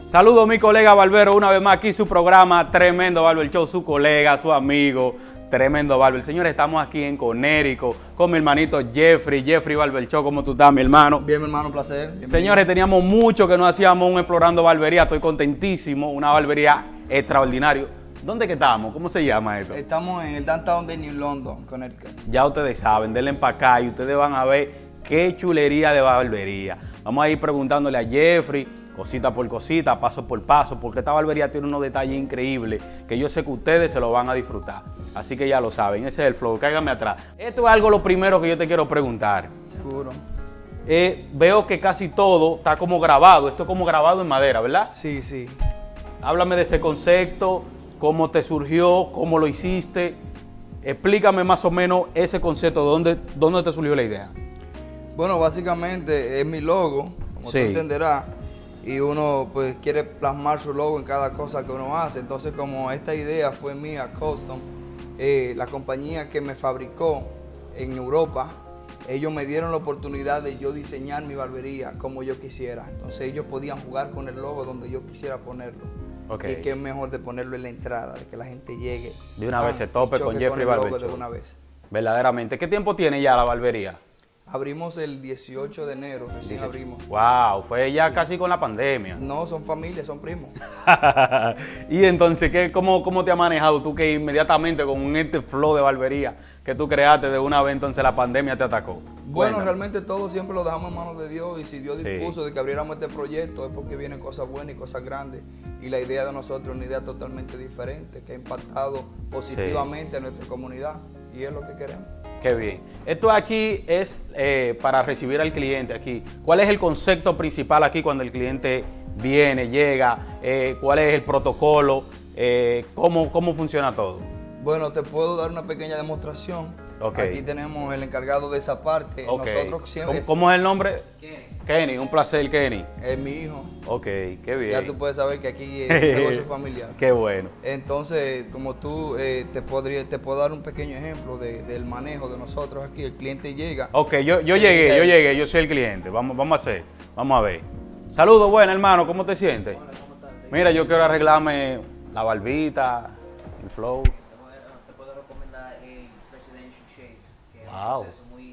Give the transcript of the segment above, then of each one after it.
Saludo a mi colega Barbero una vez más aquí su programa Tremendo Barber Show, su colega, su amigo, Tremendo Barber. Señores, estamos aquí en Connecticut con mi hermanito Jeffrey Barber Show. ¿Cómo tú estás, mi hermano? Bien, mi hermano, un placer. Bienvenido. Señores, teníamos mucho que no hacíamos un Explorando Barbería. Estoy contentísimo, una barbería extraordinaria. ¿Dónde que estamos? ¿Cómo se llama esto? Estamos en el downtown de New London, Connecticut. Ya ustedes saben, denle para acá y ustedes van a ver qué chulería de barbería. Vamos a ir preguntándole a Jeffrey, cosita por cosita, paso por paso, porque esta barbería tiene unos detalles increíbles que yo sé que ustedes se lo van a disfrutar. Así que ya lo saben, ese es el flow, cáiganme atrás. Esto es algo lo primero que yo te quiero preguntar. Seguro. Veo que casi todo está como grabado, esto es como grabado en madera, ¿verdad? Sí, sí. Háblame de ese concepto, cómo te surgió, cómo lo hiciste. Explícame más o menos ese concepto, ¿dónde te surgió la idea? Bueno, básicamente es mi logo, como tú entenderás, y uno pues quiere plasmar su logo en cada cosa que uno hace. Entonces, como esta idea fue mía, Custom, la compañía que me fabricó en Europa, ellos me dieron la oportunidad de yo diseñar mi barbería como yo quisiera. Entonces ellos podían jugar con el logo donde yo quisiera ponerlo. Okay. Y qué mejor de ponerlo en la entrada, de que la gente llegue. De una vez se tope con Jeffrey Barber Show. De una vez. Verdaderamente. ¿Qué tiempo tiene ya la barbería? Abrimos el 18 de enero, recién abrimos. Wow, fue ya casi con la pandemia. No, son familias, son primos. Y entonces, ¿cómo te has manejado tú que inmediatamente con este flow de barbería que tú creaste de una vez, entonces la pandemia te atacó? Bueno, realmente todo siempre lo dejamos en manos de Dios, y si Dios dispuso de que abriéramos este proyecto es porque vienen cosas buenas y cosas grandes, y la idea de nosotros es una idea totalmente diferente que ha impactado positivamente a nuestra comunidad, y es lo que queremos. Qué bien. Esto aquí es para recibir al cliente aquí. ¿Cuál es el concepto principal aquí cuando el cliente viene, llega? ¿Cuál es el protocolo? ¿Cómo funciona todo? Bueno, te puedo dar una pequeña demostración. Aquí tenemos el encargado de esa parte. Nosotros siempre... ¿Cómo es el nombre? Kenny, un placer, Kenny. Es mi hijo. Ok, qué bien. Ya tú puedes saber que aquí es un negocio familiar. Qué bueno. Entonces, como tú, te puedo dar un pequeño ejemplo del manejo de nosotros aquí. El cliente llega. Ok, yo llegué, yo soy el cliente. Vamos a ver. Saludos, bueno, hermano, ¿cómo te sientes? Hola, ¿cómo estás? Mira, yo quiero arreglarme la barbita, el flow. Te puedo recomendar el Presidential Shave, que es un proceso muy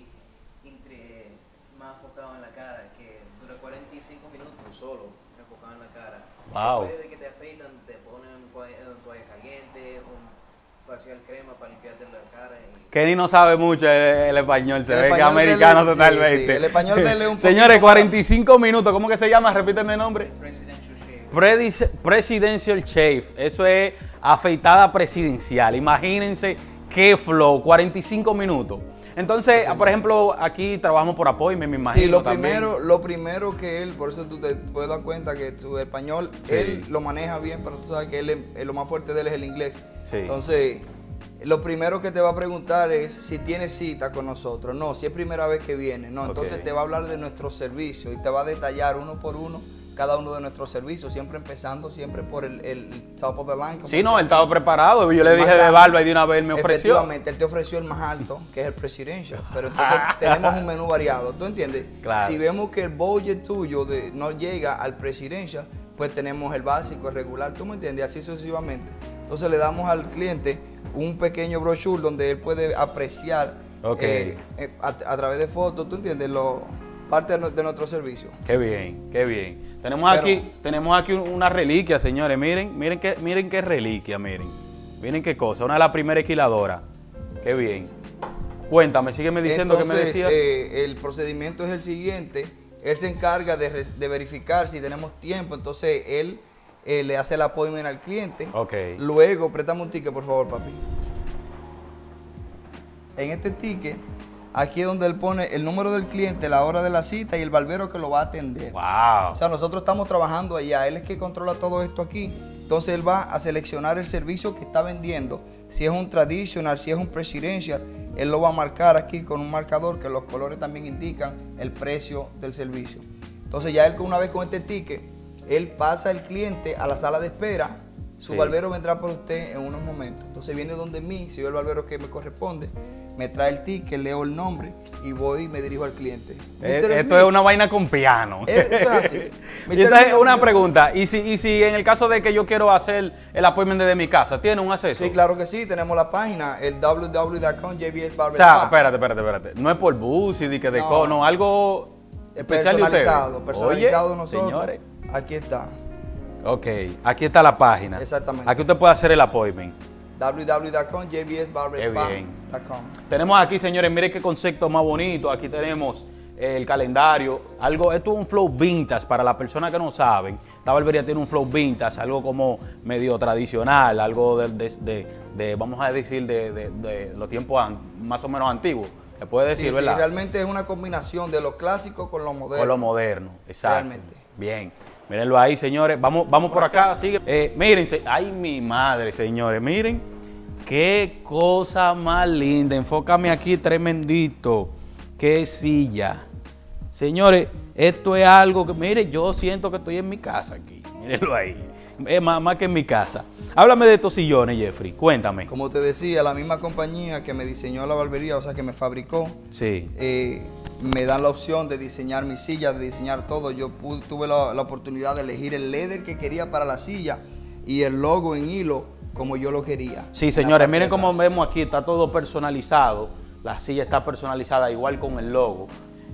más enfocado en la cara, que dura 45 minutos solo enfocado en la cara. Después de que te afeitan, te ponen toalla caliente, un facial crema para limpiarte la cara. Kenny no sabe mucho el español, se ve que es americano totalmente. Sí, el español de él es un Señores, 45 minutos, ¿cómo que se llama? Repíteme el nombre. Presidential Shave. Presidential Shave, eso es afeitada presidencial. Imagínense qué flow, 45 minutos. Entonces, por ejemplo, aquí trabajamos por apoyo, me imagino. Sí, lo primero que él, por eso tú te puedes dar cuenta que su español, él lo maneja bien, pero tú sabes que lo más fuerte de él es el inglés. Sí. Entonces, lo primero que te va a preguntar es si tienes cita con nosotros. No, si es primera vez que viene. No, entonces te va a hablar de nuestros servicios y te va a detallar uno por uno cada uno de nuestros servicios, siempre empezando siempre por el top of the line. Sí, no, él estaba preparado. Yo le dije de barba y de una vez me ofreció. Efectivamente, él te ofreció el más alto, que es el Presidential. Pero entonces tenemos un menú variado. ¿Tú entiendes? Claro. Si vemos que el budget tuyo no llega al Presidential, pues tenemos el básico, el regular. ¿Tú me entiendes? Así sucesivamente. Entonces le damos al cliente un pequeño brochure donde él puede apreciar a través de fotos, ¿tú entiendes? Parte de nuestro servicio. Qué bien, qué bien. Tenemos aquí una reliquia, señores. Miren qué reliquia, miren qué cosa. Una de las primeras esquiladoras. Qué bien. Cuéntame, sígueme diciendo. Entonces, que me decías. El procedimiento es el siguiente. Él se encarga de verificar si tenemos tiempo. Entonces él le hace el appointment al cliente. Luego, préstame un ticket, por favor, papi. En este ticket, aquí es donde él pone el número del cliente, la hora de la cita y el barbero que lo va a atender. Wow. O sea, nosotros estamos trabajando allá. Él es que controla todo esto aquí. Entonces él va a seleccionar el servicio que está vendiendo. Si es un traditional, si es un presidential, él lo va a marcar aquí con un marcador que los colores también indican el precio del servicio. Entonces ya él una vez con este ticket, él pasa al cliente a la sala de espera. Su barbero vendrá por usted en unos momentos. Entonces viene donde mí, si yo el barbero que me corresponde, me trae el ticket, leo el nombre y voy y me dirijo al cliente. Esto es una vaina con piano. Esto es así. Y entonces, una pregunta, ¿y si en el caso de que yo quiero hacer el appointment desde mi casa, ¿tiene un acceso? Sí, claro que sí, tenemos la página, el www.jbsbarberspa. O sea, espérate. No es por bus y que no, algo especial de ustedes. Personalizado Oye, nosotros. Señores. Aquí está. Ok, aquí está la página. Exactamente. Aquí usted puede hacer el appointment. www.jbsbarberspa.com. Tenemos aquí, señores, miren qué concepto más bonito. Aquí tenemos el calendario. Esto es un flow vintage para las personas que no saben. Esta barbería tiene un flow vintage, algo como medio tradicional, algo de vamos a decir, de los tiempos más o menos antiguos. Se puede decir, ¿verdad? Sí, realmente es una combinación de lo clásico con lo moderno. Con lo moderno, exacto. Realmente. Bien. Mírenlo ahí, señores. Vamos por acá. Sigue. Miren, ay, mi madre, señores. Miren. Qué cosa más linda. Enfócame aquí, tremendito. Qué silla. Señores, esto es algo que, mire, yo siento que estoy en mi casa aquí. Mírenlo ahí. Es más que en mi casa. Háblame de estos sillones, Jeffrey. Cuéntame. Como te decía, la misma compañía que me diseñó la barbería, o sea, que me fabricó. Sí. Me dan la opción de diseñar mi silla, de diseñar todo. Yo tuve la oportunidad de elegir el leather que quería para la silla y el logo en hilo como yo lo quería. Sí, señores, miren cómo vemos aquí, está todo personalizado. La silla está personalizada igual con el logo.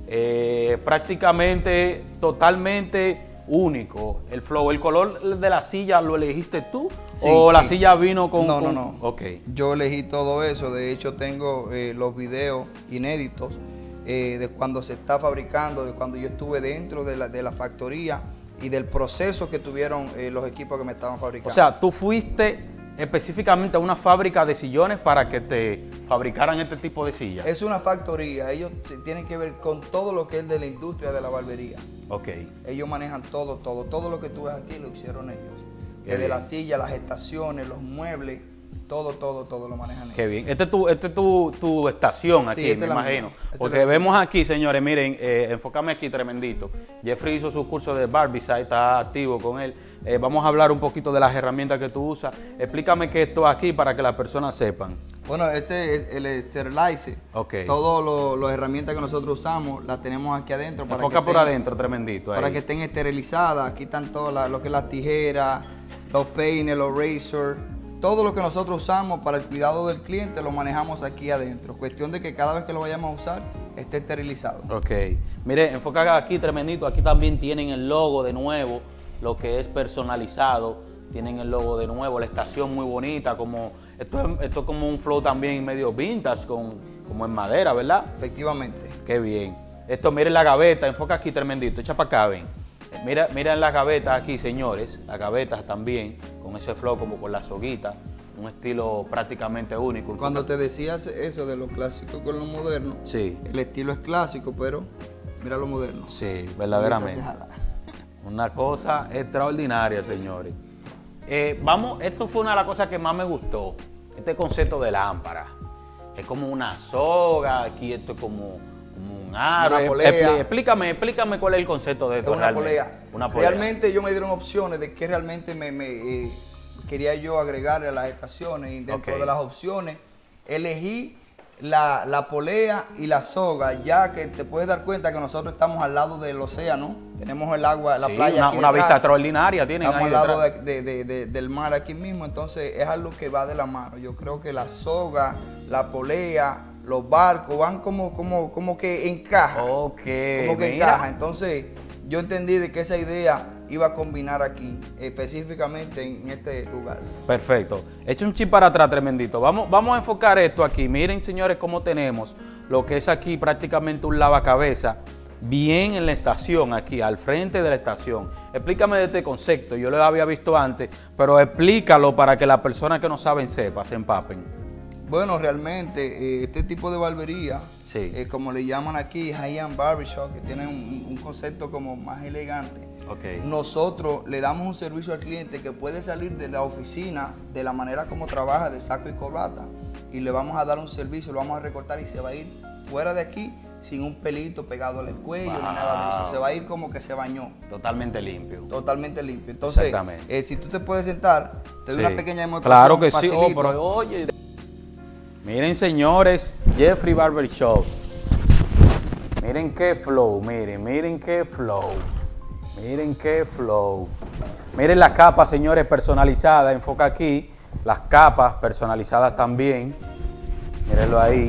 Prácticamente totalmente único el flow. ¿El color de la silla lo elegiste tú? Sí, ¿O la sí. silla vino con...? No. Okay. Yo elegí todo eso. De hecho, tengo los videos inéditos de cuando se está fabricando, de cuando yo estuve dentro de la factoría y del proceso que tuvieron los equipos que me estaban fabricando. O sea, tú fuiste específicamente a una fábrica de sillones para que te fabricaran este tipo de sillas. Es una factoría, ellos tienen que ver con todo lo que es de la industria de la barbería. Ok. Ellos manejan todo lo que tú ves aquí lo hicieron ellos. Qué Desde bien. la silla, las estaciones, los muebles, todo lo manejan ellos. Qué bien. Esta es tu estación aquí, Sí, esta me es la imagino. mía. Esta Porque es la mía. vemos aquí, señores, miren, enfócame aquí, tremendito. Jeffrey hizo su curso de Barbicide, está activo con él. Vamos a hablar un poquito de las herramientas que tú usas. Explícame qué es esto aquí para que las personas sepan. Bueno, este es el Sterilizer. Ok. Todas las herramientas que nosotros usamos las tenemos aquí adentro. Enfoca por adentro, tremendito. Para ahí. que estén esterilizadas. Aquí están todas lo que es las tijeras, los peines, los razors. Todo lo que nosotros usamos para el cuidado del cliente lo manejamos aquí adentro. Cuestión de que cada vez que lo vayamos a usar esté esterilizado. Ok. Mire, enfoca aquí, tremendito. Aquí también tienen el logo de nuevo, lo que es personalizado. Tienen el logo de nuevo, la estación muy bonita. Esto es como un flow también medio vintage, como en madera, ¿verdad? Efectivamente. Qué bien. Esto, miren la gaveta, enfoca aquí, tremendito. Echa para acá, ven. Mira las gavetas aquí, señores. Las gavetas también, con ese flow como con la soguita. Un estilo prácticamente único. Cuando te decías eso de lo clásico con lo moderno, sí. El estilo es clásico, pero mira lo moderno. Sí, verdaderamente. Una cosa extraordinaria, señores. Esto fue una de las cosas que más me gustó. Este concepto de lámpara. Es como una soga, aquí esto es como un aro. Una polea. Explícame cuál es el concepto de esto. Una polea. Una polea. Realmente ellos me dieron opciones de qué realmente quería yo agregarle a las estaciones, y dentro de las opciones elegí la polea y la soga, ya que te puedes dar cuenta que nosotros estamos al lado del océano, tenemos el agua, la playa aquí una detrás. vista extraordinaria tienen Estamos ahí al lado detrás. del mar aquí mismo, entonces es algo que va de la mano. Yo creo que la soga, la polea, los barcos van como que encajan. Ok, Como que encaja. Entonces yo entendí de que esa idea iba a combinar aquí, específicamente en este lugar. Perfecto. Echa un chip para atrás, tremendito. Vamos a enfocar esto aquí. Miren, señores, cómo tenemos lo que es aquí prácticamente un lavacabezas bien en la estación, aquí, al frente de la estación. Explícame de este concepto. Yo lo había visto antes, pero explícalo para que las personas que no saben sepan, se empapen. Bueno, realmente este tipo de barbería, sí. Como le llaman aquí, high-end barbershop, que tiene un concepto como más elegante. Okay. Nosotros le damos un servicio al cliente que puede salir de la oficina de la manera como trabaja, de saco y corbata, y le vamos a dar un servicio, lo vamos a recortar y se va a ir fuera de aquí sin un pelito pegado al cuello ni nada de eso. Se va a ir como que se bañó. Totalmente limpio. Totalmente limpio. Entonces, si tú te puedes sentar, te doy una pequeña demostración. Claro que facilito. sí, pero oye. Miren, señores, Jeffrey Barber Shop. Miren qué flow, miren qué flow. Miren qué flow. Miren las capas, señores, personalizadas. Enfoca aquí. Las capas personalizadas también. Mírenlo ahí.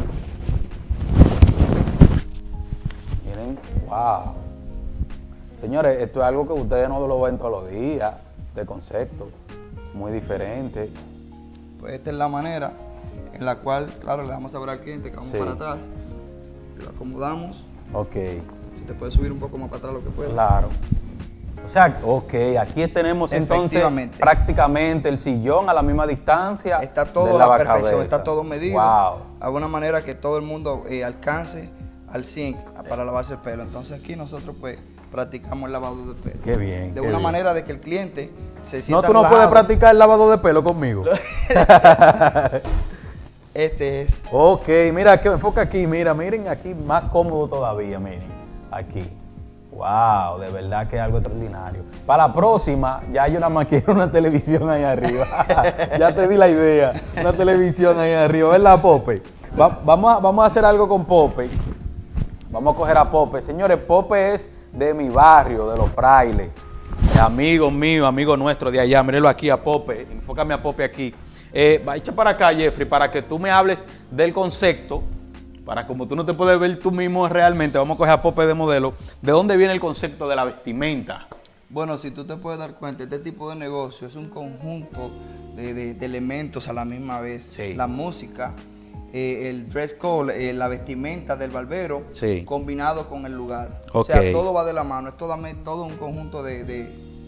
Miren, wow. Señores, esto es algo que ustedes no lo ven todos los días, de concepto. Muy diferente. Pues esta es la manera en la cual, claro, le damos saber al cliente que vamos para atrás. Lo acomodamos. Ok. Si te puedes subir un poco más para atrás lo que puedas. Claro. O sea, ok, aquí tenemos entonces prácticamente el sillón a la misma distancia. Está todo a la perfección, está todo medido. Wow. De alguna manera que todo el mundo alcance al zinc para lavarse el pelo. Entonces aquí nosotros pues practicamos el lavado de pelo. Qué bien. De una manera de que el cliente se sienta No, tú no relajado. puedes practicar el lavado de pelo conmigo. Este es. Ok, mira, que enfoca aquí, miren aquí, más cómodo todavía, miren, aquí. Wow, de verdad que es algo extraordinario. Para la próxima, ya yo nada más quiero una televisión ahí arriba. Ya te di la idea, una televisión ahí arriba, ¿verdad, Pope? Vamos a hacer algo con Pope. Vamos a coger a Pope. Señores, Pope es de mi barrio, de Los Frailes. Amigo mío, amigo nuestro de allá. Mírenlo aquí a Pope, enfócame a Pope aquí. Echa para acá, Jeffrey, para que tú me hables del concepto. Para como tú no te puedes ver tú mismo realmente, vamos a coger a Pope de modelo. ¿De dónde viene el concepto de la vestimenta? Bueno, si tú te puedes dar cuenta, este tipo de negocio es un conjunto de elementos a la misma vez. Sí. La música, el dress code, la vestimenta del barbero, sí, combinado con el lugar. Okay. O sea, todo va de la mano, es todo un conjunto de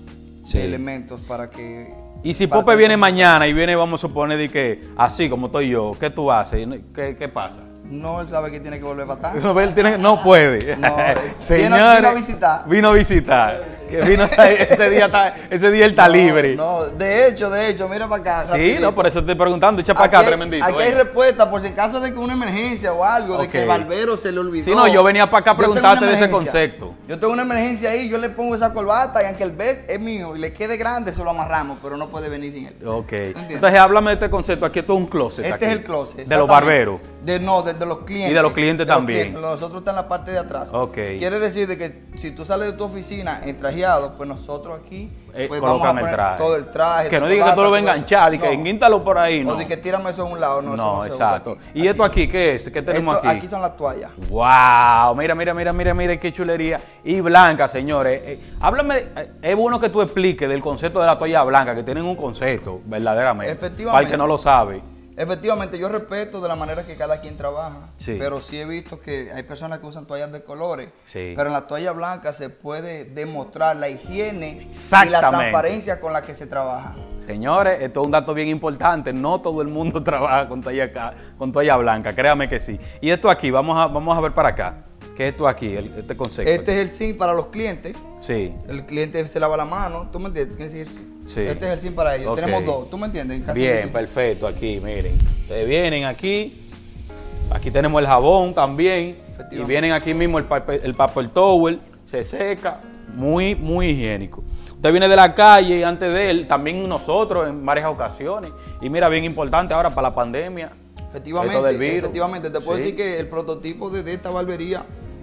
elementos para que... Y si Pope viene mañana y viene, vamos a suponer, de que así como estoy yo, ¿qué tú haces? ¿Qué pasa? No, él sabe que tiene que volver para atrás. No puede. No, señores, vino a visitar. Vino a visitar. Que vino, ese día él está libre. No, de hecho, mira para acá. Sí, rapidito. No, por eso te estoy preguntando. Echa para acá, tremendito. Aquí hay respuesta por si en caso de que una emergencia o algo, de que el barbero se le olvidó. Sí, no, yo venía para acá a preguntarte de ese concepto. Yo tengo una emergencia ahí, yo le pongo esa corbata y aunque el vest es mío y le quede grande, se lo amarramos, pero no puede venir sin él. Ok. Entonces, háblame de este concepto. Aquí esto es un closet. Este aquí, es el closet. De los barberos. De los clientes. Y de los clientes también. Nosotros está en la parte de atrás. Ok. Quiere decir de que si tú sales de tu oficina entrajeado, pues nosotros aquí pues vamos a poner todo el traje. Que no diga que tú lo ves enganchado y que enguíntalo por ahí, ¿no? O de que tírame eso a un lado, no. No, exacto. ¿Y esto aquí qué es? ¿Qué tenemos aquí? Aquí son las toallas. ¡Wow! Mira qué chulería. Y blanca, señores. Háblame, es bueno que tú expliques del concepto de la toalla blanca, que tienen un concepto, verdaderamente. Efectivamente. Para el que no lo sabe. Efectivamente, yo respeto de la manera que cada quien trabaja, sí, pero sí he visto que hay personas que usan toallas de colores, sí, pero en la toalla blanca se puede demostrar la higiene y la transparencia con la que se trabaja. Señores, esto es un dato bien importante, no todo el mundo trabaja con toalla blanca, créame que sí. Y esto aquí, vamos a ver para acá. ¿Qué es esto aquí, este concepto? Este es el zinc para los clientes. Sí. El cliente se lava la mano, ¿tú me entiendes? Es decir, sí, este es el zinc para ellos. Okay. Tenemos dos, ¿tú me entiendes? Bien, perfecto, aquí, miren. Ustedes vienen aquí tenemos el jabón también, y vienen aquí mismo el paper towel, se seca, muy higiénico. Usted viene de la calle y antes de él, también nosotros en varias ocasiones, y mira, bien importante ahora para la pandemia. Efectivamente, te puedo decir que el prototipo de esta barbería,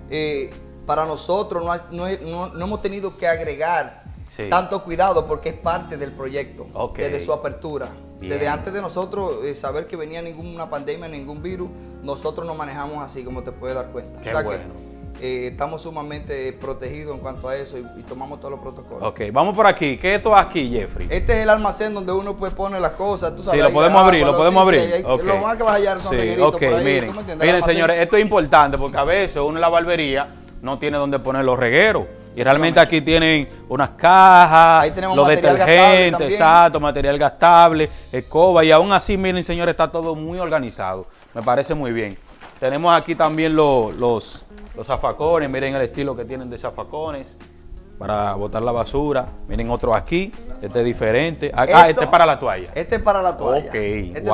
para nosotros no hemos tenido que agregar tanto cuidado porque es parte del proyecto, desde su apertura. Bien. Desde antes de nosotros saber que venía ninguna pandemia, ningún virus, nosotros nos manejamos así, como te puedes dar cuenta. Qué bueno. Estamos sumamente protegidos en cuanto a eso y tomamos todos los protocolos. Ok, vamos por aquí. ¿Qué es esto aquí, Jeffrey? Este es el almacén donde uno pues pone las cosas. Tú sabes, sí, lo podemos abrir, lo podemos abrir. Lo más que vas a hallar son regueritos por ahí. Miren, señores, esto es importante porque a veces uno en la barbería no tiene donde poner los regueros. Y realmente aquí tienen unas cajas, los detergentes, exacto, material gastable, escoba, y aún así, miren, señores, está todo muy organizado. Me parece muy bien. Tenemos aquí también los zafacones, miren el estilo que tienen de zafacones para botar la basura. Miren otro aquí, este es diferente. Este es para la toalla. Este es para la toalla. Ok,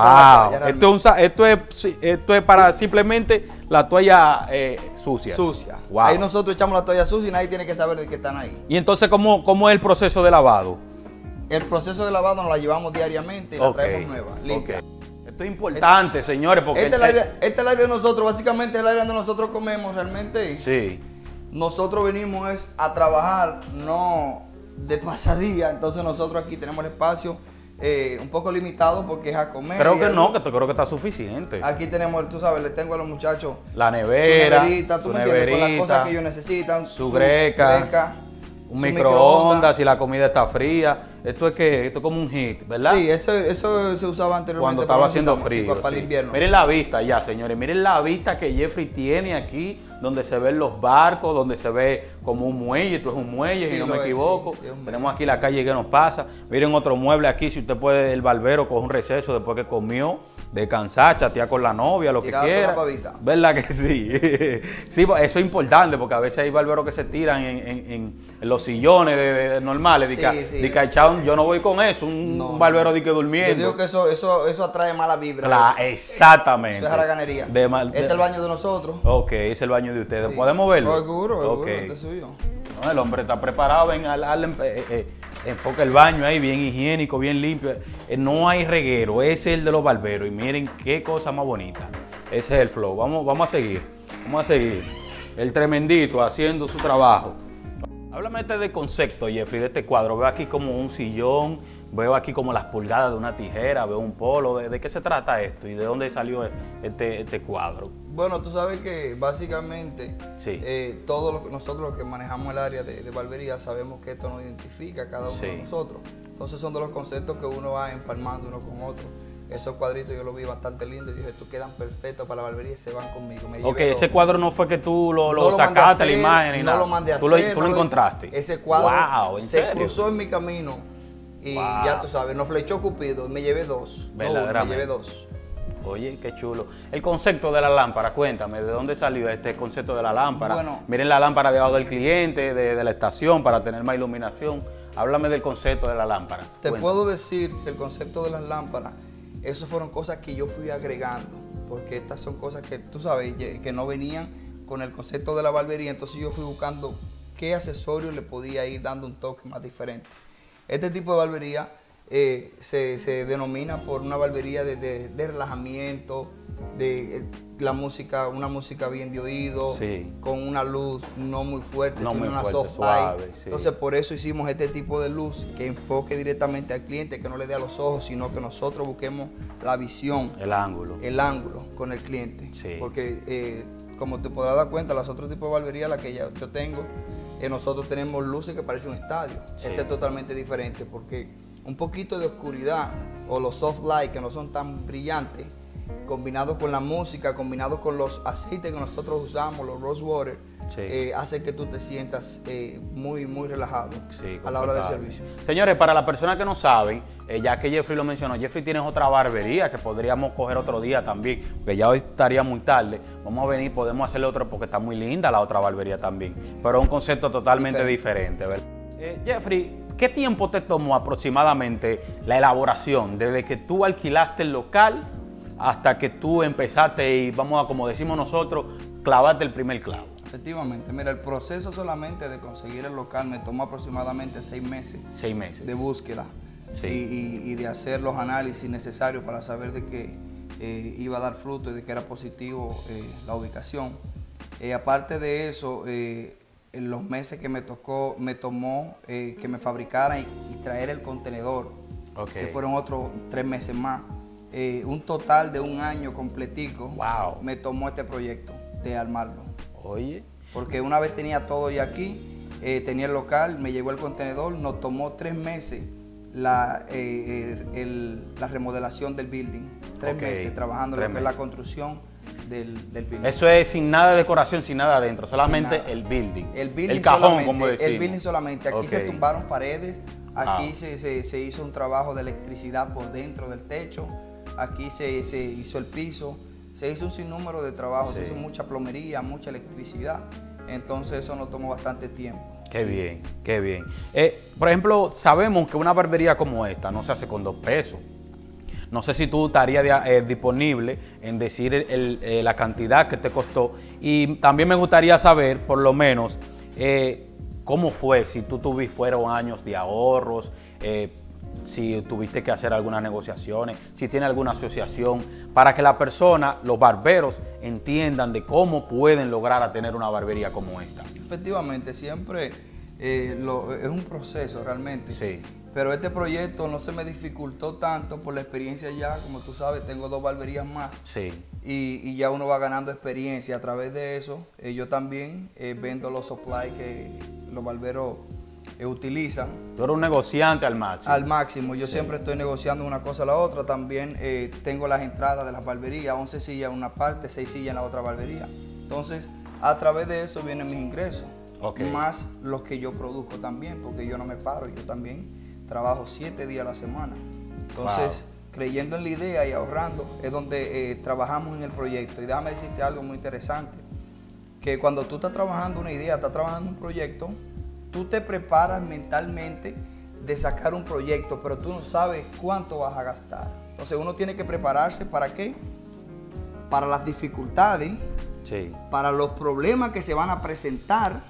wow. Esto es para simplemente la toalla sucia. Wow. Ahí nosotros echamos la toalla sucia y nadie tiene que saber de qué están ahí. Y entonces, ¿cómo es el proceso de lavado? El proceso de lavado nos la llevamos diariamente y la traemos nueva, limpia. Esto Esto es importante, señores, porque... Este es el área de nosotros, básicamente es el área donde nosotros comemos realmente. Sí. Nosotros venimos a trabajar, no de pasadía. Entonces nosotros aquí tenemos el espacio un poco limitado porque es a comer. Creo que no, creo que está suficiente. Aquí tenemos, tú sabes, le tengo a los muchachos la nevera, su neverita, tú me entiendes, con las cosas que ellos necesitan. Su greca, un microondas, si la comida está fría. Esto es como un hit, ¿verdad? Sí, eso se usaba anteriormente. Cuando estaba haciendo frío. Para el invierno. Miren la vista ya, señores. Miren la vista que Jeffrey tiene aquí, donde se ven los barcos, donde se ve como un muelle. Esto es un muelle, Sí, si no me equivoco. Sí, tenemos aquí la calle que nos pasa. Miren otro mueble aquí, si usted puede, el barbero coge un receso después que comió, descansar, chatear con la novia, lo Tirar que quiera. otra pavita. ¿Verdad que sí? Sí, eso es importante porque a veces hay barberos que se tiran en los sillones normales. Yo no voy con eso, un barbero de que durmiendo. Yo digo que eso atrae mala vibra. Exactamente. Eso es haraganería. Este es el baño de nosotros. Ok, es el baño de ustedes. Sí. ¿Podemos verlo? Seguro, este es suyo. No, el hombre está preparado, enfoca el baño ahí, bien higiénico, bien limpio. No hay reguero, ese es el de los barberos. Y miren qué cosa más bonita. Ese es el flow. Vamos a seguir. El tremendito haciendo su trabajo. Háblame del concepto, Jeffrey, de este cuadro. Veo aquí como un sillón, veo aquí como las pulgadas de una tijera, veo un polo. ¿De qué se trata esto y de dónde salió este cuadro? Bueno, tú sabes que básicamente sí. Nosotros los que manejamos el área de barbería sabemos que esto nos identifica a cada uno de nosotros. Entonces son de los conceptos que uno va empalmando uno con otro. Esos cuadritos yo los vi bastante lindos y dije, tú quedan perfectos para la barbería y se van conmigo. Ok, ese cuadro no fue que tú lo sacaste la imagen ni nada. No lo mandé a hacer. Tú lo encontraste. Ese cuadro wow, se cruzó en mi camino y ya tú sabes, nos flechó Cupido y me llevé dos. Verdaderamente. Me llevé dos. Oye, qué chulo. El concepto de la lámpara, cuéntame, ¿de dónde salió este concepto de la lámpara? Bueno, miren la lámpara debajo del cliente, de la estación, para tener más iluminación. Háblame del concepto de la lámpara. Te puedo decir que el concepto de las lámparas, esas fueron cosas que yo fui agregando, porque estas son cosas que tú sabes que no venían con el concepto de la barbería, entonces yo fui buscando qué accesorio le podía ir dando un toque más diferente. Este tipo de barbería se denomina por una barbería de relajamiento, de la música, una música bien de oído, sí. con una luz no muy fuerte, no sino muy una fuerte, soft suave, light. sí. Entonces por eso hicimos este tipo de luz que enfoque directamente al cliente, que no le dé a los ojos, sino que nosotros busquemos la visión, el ángulo con el cliente. Sí. Porque como te podrás dar cuenta, los otros tipos de barbería, la que yo tengo, nosotros tenemos luces que parecen un estadio. Sí. Este es totalmente diferente porque un poquito de oscuridad o los soft light que no son tan brillantes, combinados con la música, combinados con los aceites que nosotros usamos, los rose water, sí. Hace que tú te sientas muy relajado sí, a la hora del servicio. Señores, para las personas que no saben, ya que Jeffrey lo mencionó, Jeffrey tiene otra barbería que podríamos coger otro día también, porque ya hoy estaría muy tarde. Vamos a venir, podemos hacerle otro porque está muy linda la otra barbería también, pero es un concepto totalmente diferente, ¿verdad? Jeffrey, ¿qué tiempo te tomó aproximadamente la elaboración desde que tú alquilaste el local hasta que tú empezaste y vamos a, como decimos nosotros, clavarte el primer clavo? Efectivamente, mira, el proceso solamente de conseguir el local me tomó aproximadamente 6 meses. 6 meses. De búsqueda. Sí. Y de hacer los análisis necesarios para saber de que iba a dar fruto y de que era positivo la ubicación. Aparte de eso, en los meses que me tomó que me fabricaran y traer el contenedor, que fueron otros 3 meses más. Un total de 1 año completico me tomó este proyecto de armarlo. Oye. Porque una vez tenía todo ya aquí, tenía el local, me llegó el contenedor, nos tomó 3 meses la remodelación del building. 3 meses trabajando en lo que es la construcción del building. Eso es sin nada de decoración, sin nada adentro, solamente el building. El cajón, como decimos. El building solamente. Aquí se tumbaron paredes, aquí se hizo un trabajo de electricidad por dentro del techo, aquí se hizo el piso, se hizo un sinnúmero de trabajos, se hizo mucha plomería, mucha electricidad. Entonces eso nos tomó bastante tiempo. Qué bien, qué bien. Por ejemplo, sabemos que una barbería como esta no se hace con 2 pesos. No sé si tú estarías disponible en decir la cantidad que te costó. Y también me gustaría saber, por lo menos, cómo fue, si tú fueron años de ahorros, si tuviste que hacer algunas negociaciones, si tiene alguna asociación, para que la persona, los barberos, entiendan de cómo pueden lograr a tener una barbería como esta. Efectivamente, siempre es un proceso realmente. Sí. Pero este proyecto no se me dificultó tanto por la experiencia ya, como tú sabes, tengo 2 barberías más. Sí. Y ya uno va ganando experiencia. A través de eso, yo también vendo los supplies que los barberos utilizan. Tú eres un negociante al máximo. Al máximo. Yo siempre estoy negociando una cosa a la otra. También tengo las entradas de las barberías, 11 sillas en una parte, 6 sillas en la otra barbería. Entonces, a través de eso vienen mis ingresos. Okay. Más los que yo produzco también, porque yo no me paro, yo también trabajo 7 días a la semana. Entonces, creyendo en la idea y ahorrando, es donde trabajamos en el proyecto. Y déjame decirte algo muy interesante, que cuando tú estás trabajando una idea, estás trabajando un proyecto, tú te preparas mentalmente de sacar un proyecto, pero tú no sabes cuánto vas a gastar. Entonces, uno tiene que prepararse ¿para qué? Para las dificultades, sí, para los problemas que se van a presentar,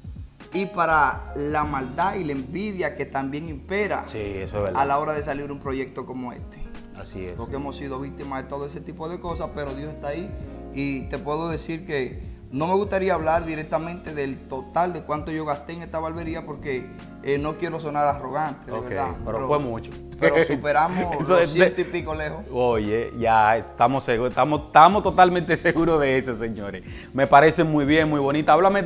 y para la maldad y la envidia que también impera, sí, eso es verdad, a la hora de salir un proyecto como este. Así es. Porque hemos sido víctimas de todo ese tipo de cosas, pero Dios está ahí y te puedo decir que no me gustaría hablar directamente del total de cuánto yo gasté en esta barbería porque no quiero sonar arrogante, de verdad. Pero fue mucho. Pero superamos los 100 y pico lejos. Oye, ya estamos seguros, estamos totalmente seguros de eso, señores. Me parece muy bien, muy bonita. Háblame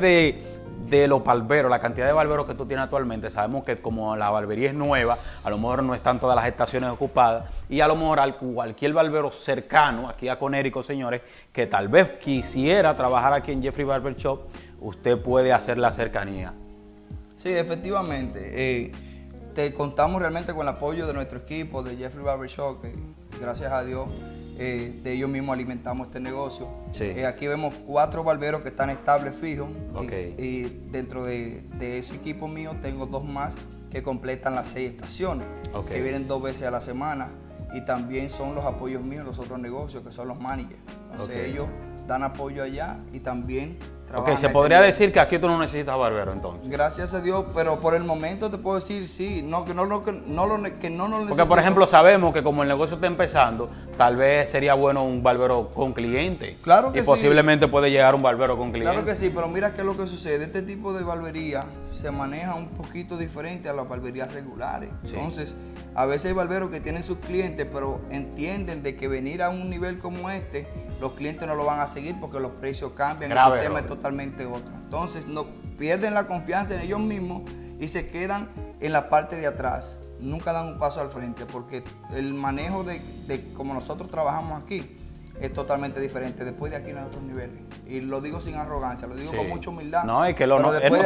de los barberos, la cantidad de barberos que tú tienes actualmente. Sabemos que como la barbería es nueva, a lo mejor no están todas las estaciones ocupadas y a lo mejor cualquier barbero cercano aquí a Conérico, señores, que tal vez quisiera trabajar aquí en Jeffrey Barber Shop, usted puede hacer la cercanía. Sí, efectivamente. Te contamos realmente con el apoyo de nuestro equipo de Jeffrey Barber Shop, que gracias a Dios de ellos mismos alimentamos este negocio. Sí. Aquí vemos 4 barberos que están estables, fijos. Okay. Y dentro de ese equipo mío tengo 2 más que completan las 6 estaciones, Okay. que vienen 2 veces a la semana. Y también son los apoyos míos en los otros negocios, que son los managers. Entonces Okay. ellos dan apoyo allá y también trabajan. Ok, se podría decir que aquí tú no necesitas barbero entonces. Gracias a Dios, pero por el momento te puedo decir sí, que no lo necesito. Porque por ejemplo sabemos que como el negocio está empezando, tal vez sería bueno un barbero con cliente. Claro que y sí. posiblemente puede llegar un barbero con cliente. Claro que sí, pero mira qué es lo que sucede. Este tipo de barbería se maneja un poquito diferente a las barberías regulares. Sí. Entonces, a veces hay barberos que tienen sus clientes, pero entienden de que venir a un nivel como este, los clientes no lo van a seguir porque los precios cambian, el sistema es totalmente otro. Entonces, no pierden la confianza en ellos mismos y se quedan en la parte de atrás. Nunca dan un paso al frente porque el manejo de como nosotros trabajamos aquí es totalmente diferente. Después de aquí no hay otros niveles. Y lo digo sin arrogancia, lo digo con mucha humildad. No, es que es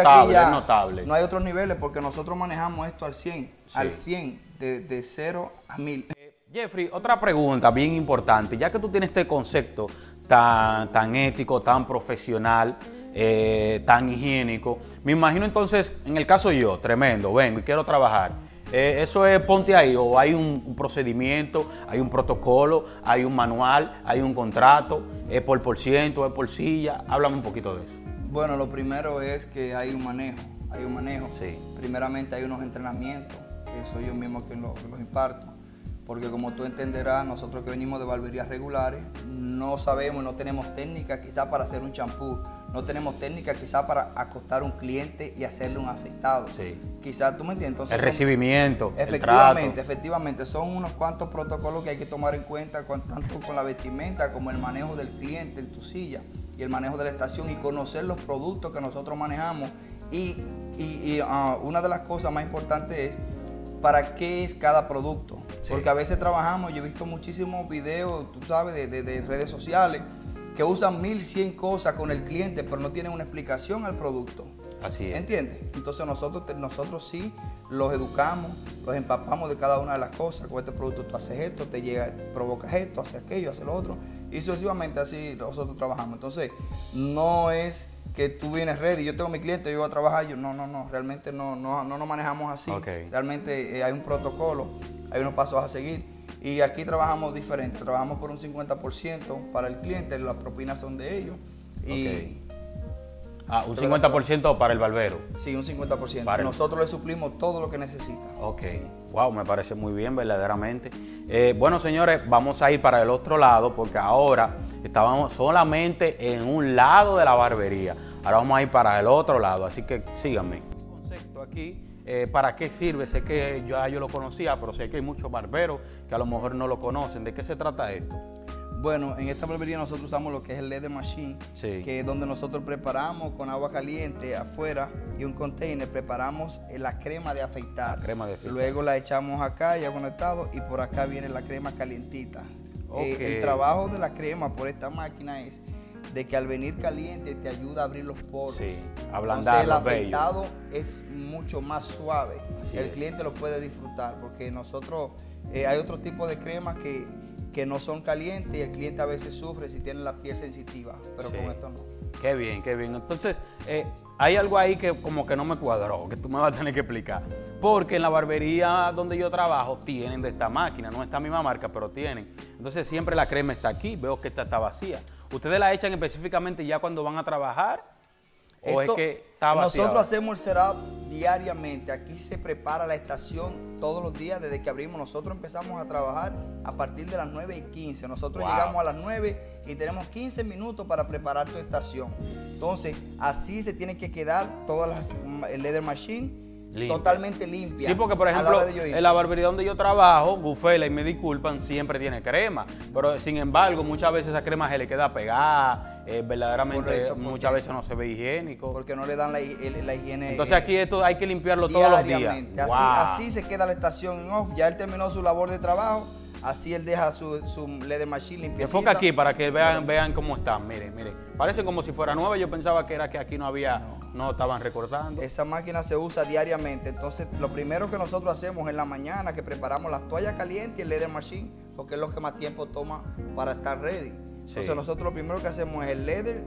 notable. No hay otros niveles porque nosotros manejamos esto al 100, sí. al 100, de 0 a 1000. Jeffrey, otra pregunta bien importante. Ya que tú tienes este concepto tan ético, tan profesional, tan higiénico, me imagino entonces, en el caso yo, tremendo, vengo y quiero trabajar. ¿Eso es ponte ahí o hay un procedimiento, hay un protocolo, hay un manual, hay un contrato, es por ciento, es por silla? Háblame un poquito de eso. Bueno, lo primero es que hay un manejo. Sí. Primeramente hay unos entrenamientos, que soy yo mismo quien los imparto. Porque como tú entenderás, nosotros que venimos de barberías regulares, no sabemos, no tenemos técnica quizá para hacer un champú, no tenemos técnica quizá para acostar a un cliente y hacerle un afeitado. Sí. Quizá, ¿tú me entiendes? Entonces, el recibimiento, efectivamente, el trato. Efectivamente, son unos cuantos protocolos que hay que tomar en cuenta, tanto con la vestimenta como el manejo del cliente en tu silla y el manejo de la estación y conocer los productos que nosotros manejamos. Y una de las cosas más importantes es para qué es cada producto. Sí. Porque a veces trabajamos, yo he visto muchísimos videos, tú sabes, de redes sociales, que usan 1100 cosas con el cliente, pero no tienen una explicación al producto. Así es. ¿Entiendes? Entonces nosotros sí los educamos, los empapamos de cada una de las cosas. Con este producto tú haces esto, te llega, provocas esto, haces aquello, haces lo otro. Y sucesivamente así nosotros trabajamos. Entonces, no es que tú vienes ready, yo tengo mi cliente, yo voy a trabajar, no, realmente no nos manejamos así. Okay. Realmente hay un protocolo, hay unos pasos a seguir y aquí trabajamos diferente, trabajamos por un 50% para el cliente, las propinas son de ellos y Ah, un 50% para el barbero. Sí, un 50%. Nosotros le suplimos todo lo que necesita. Ok. Wow, me parece muy bien, verdaderamente. Bueno, señores, vamos a ir para el otro lado porque ahora estábamos solamente en un lado de la barbería. Ahora vamos a ir para el otro lado, así que síganme. Un concepto aquí, ¿para qué sirve? Sé que yo lo conocía, pero sé que hay muchos barberos que a lo mejor no lo conocen. ¿De qué se trata esto? Bueno, en esta barbería nosotros usamos lo que es el leather machine, que es donde nosotros preparamos con agua caliente afuera y un container, preparamos la crema de afeitar. Luego la echamos acá ya conectado y por acá viene la crema calientita. El trabajo de la crema por esta máquina es de que al venir caliente te ayuda a abrir los poros. Sí, ablandar el afeitado es mucho más suave. El cliente lo puede disfrutar porque nosotros, hay otro tipo de cremas que no son calientes y el cliente a veces sufre si tiene la piel sensitiva, pero con esto no. Qué bien, qué bien. Entonces, hay algo ahí que como que no me cuadró, que tú me vas a tener que explicar. Porque en la barbería donde yo trabajo tienen de esta máquina, no esta misma marca, pero tienen. Entonces siempre la crema está aquí, veo que esta está vacía. ¿Ustedes la echan específicamente ya cuando van a trabajar? ¿O es que está vacía? Nosotros hacemos el setup diariamente. Aquí se prepara la estación todos los días desde que abrimos. Nosotros empezamos a trabajar a partir de las 9:15. Nosotros llegamos a las 9 y tenemos 15 minutos para preparar tu estación. Entonces, así se tiene que quedar el leather machine totalmente limpia. Sí, porque por ejemplo, en la barbería donde yo trabajo, Bufela, y me disculpan, siempre tiene crema. Pero sin embargo, muchas veces esa crema se le queda pegada. Verdaderamente muchas veces no se ve higiénico. Porque no le dan la higiene. Entonces aquí esto hay que limpiarlo todos los días. Así se queda la estación en off. Ya él terminó su labor de trabajo. Así él deja su leather machine limpiecita. Enfoca aquí para que vean cómo están. Miren. Parecen como si fuera nueva. Yo pensaba que era que aquí no había, no estaban recortando. Esa máquina se usa diariamente. Entonces, lo primero que nosotros hacemos en la mañana, que preparamos las toallas calientes y el leather machine, porque es lo que más tiempo toma para estar ready. Entonces, nosotros lo primero que hacemos es el leather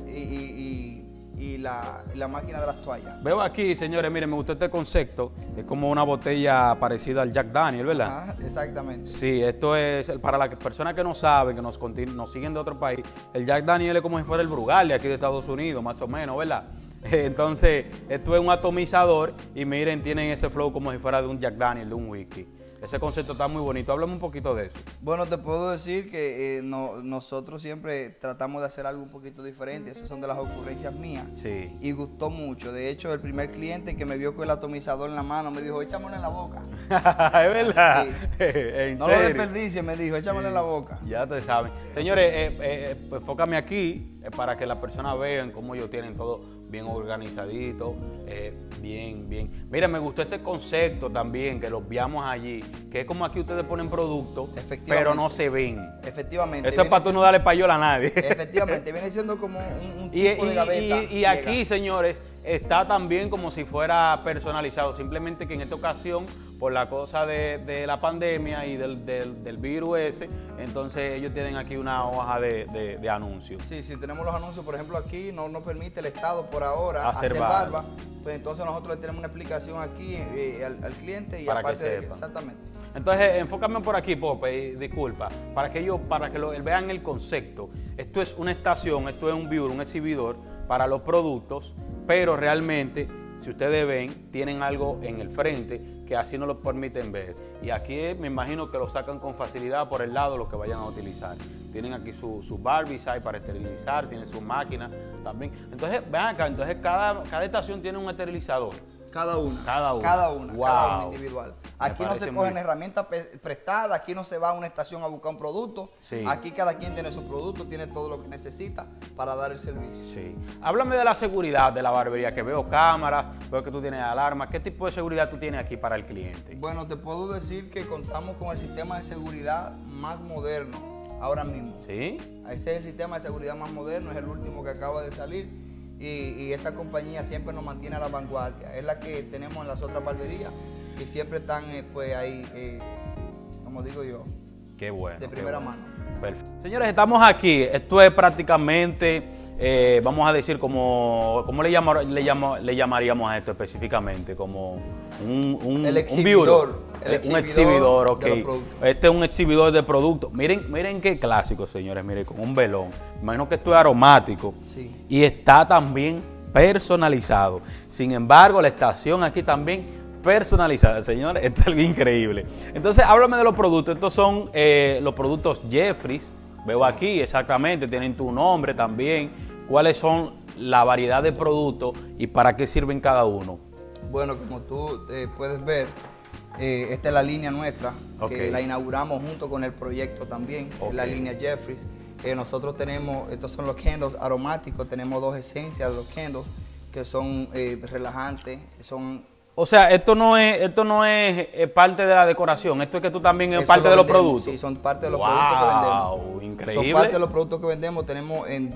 y la máquina de las toallas. Veo aquí, señores, miren, me gustó este concepto. Es como una botella parecida al Jack Daniel, ¿verdad? Ajá, exactamente. Sí, esto es, para las personas que no saben, que nos siguen de otro país, el Jack Daniel es como si fuera el Brugal de aquí de Estados Unidos, más o menos, ¿verdad? Entonces, esto es un atomizador y miren, tienen ese flow como si fuera de un Jack Daniel, de un whisky. Ese concepto está muy bonito. Háblame un poquito de eso. Bueno, te puedo decir que nosotros siempre tratamos de hacer algo un poquito diferente. Esas son de las ocurrencias mías. Sí. Y gustó mucho. De hecho, el primer cliente que me vio con el atomizador en la mano me dijo, échamelo en la boca. ¿Es verdad? Sí. No lo desperdicies, me dijo, échamelo en la boca. Ya te saben. Señores, enfócame aquí para que las personas vean cómo ellos tienen todo bien organizadito, bien. Mira, me gustó este concepto también, que los veamos allí, que es como aquí ustedes ponen productos, pero no se ven. Efectivamente. Eso es para tú no darle payola a nadie. Efectivamente, viene siendo como un tipo de gaveta. Y aquí, señores, está también como si fuera personalizado, simplemente que en esta ocasión, por la cosa de la pandemia y del virus ese, entonces ellos tienen aquí una hoja de anuncios. Sí, tenemos los anuncios, por ejemplo, aquí no nos permite el Estado por ahora hacer barba, pues entonces nosotros le tenemos una explicación aquí al cliente y para aparte que sepa. Exactamente. Entonces, enfócame por aquí, Pope, disculpa, para que vean el concepto. Esto es una estación, esto es un viewer, un exhibidor para los productos, pero realmente, si ustedes ven, tienen algo en el frente que así no lo permiten ver. Y aquí me imagino que lo sacan con facilidad por el lado lo que vayan a utilizar. Tienen aquí su barbicide para esterilizar, tienen su máquina también. Entonces, vean acá, entonces cada estación tiene un esterilizador. Cada una individual. Aquí no se cogen herramientas prestadas, aquí no se va a una estación a buscar un producto. Sí. Aquí cada quien tiene su producto, tiene todo lo que necesita para dar el servicio. Sí. Háblame de la seguridad de la barbería, que veo cámaras, veo que tú tienes alarmas. ¿Qué tipo de seguridad tú tienes aquí para el cliente? Bueno, te puedo decir que contamos con el sistema de seguridad más moderno ahora mismo. ¿Sí? Este es el sistema de seguridad más moderno, es el último que acaba de salir. Y esta compañía siempre nos mantiene a la vanguardia. Es la que tenemos en las otras barberías y siempre están pues ahí, como digo yo, qué bueno, de primera mano. Perfecto. Señores, estamos aquí. Esto es prácticamente, vamos a decir, ¿cómo le llamaríamos a esto específicamente? Como un exhibidor. Un exhibidor, ok. Este es un exhibidor de productos. Miren qué clásico, señores. Miren, con un velón. Imagino que esto es aromático. Sí. Y está también personalizado. Sin embargo, la estación aquí también personalizada, señores, esto es algo increíble. Entonces, háblame de los productos. Estos son los productos Jeffries. Veo aquí exactamente, tienen tu nombre también. ¿Cuáles son la variedad de productos y para qué sirven cada uno? Bueno, como tú puedes ver, esta es la línea nuestra, que la inauguramos junto con el proyecto también, la línea Jeffries. Nosotros tenemos, estos son los candles aromáticos, tenemos 2 esencias de los candles que son relajantes, son... O sea, esto no es parte de la decoración, esto es que tú también es parte de los productos. Sí, son parte de los productos que vendemos. Increíble. Son parte de los productos que vendemos, tenemos en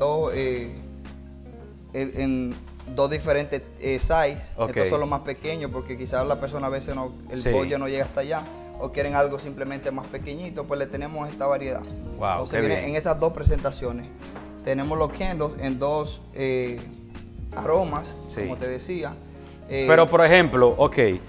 dos diferentes sizes. Estos son los más pequeños porque quizás la persona a veces el bollo no llega hasta allá o quieren algo simplemente más pequeñito, pues le tenemos esta variedad. Wow, entonces viene en esas 2 presentaciones. Tenemos los candles en 2 aromas, como te decía. Pero por ejemplo,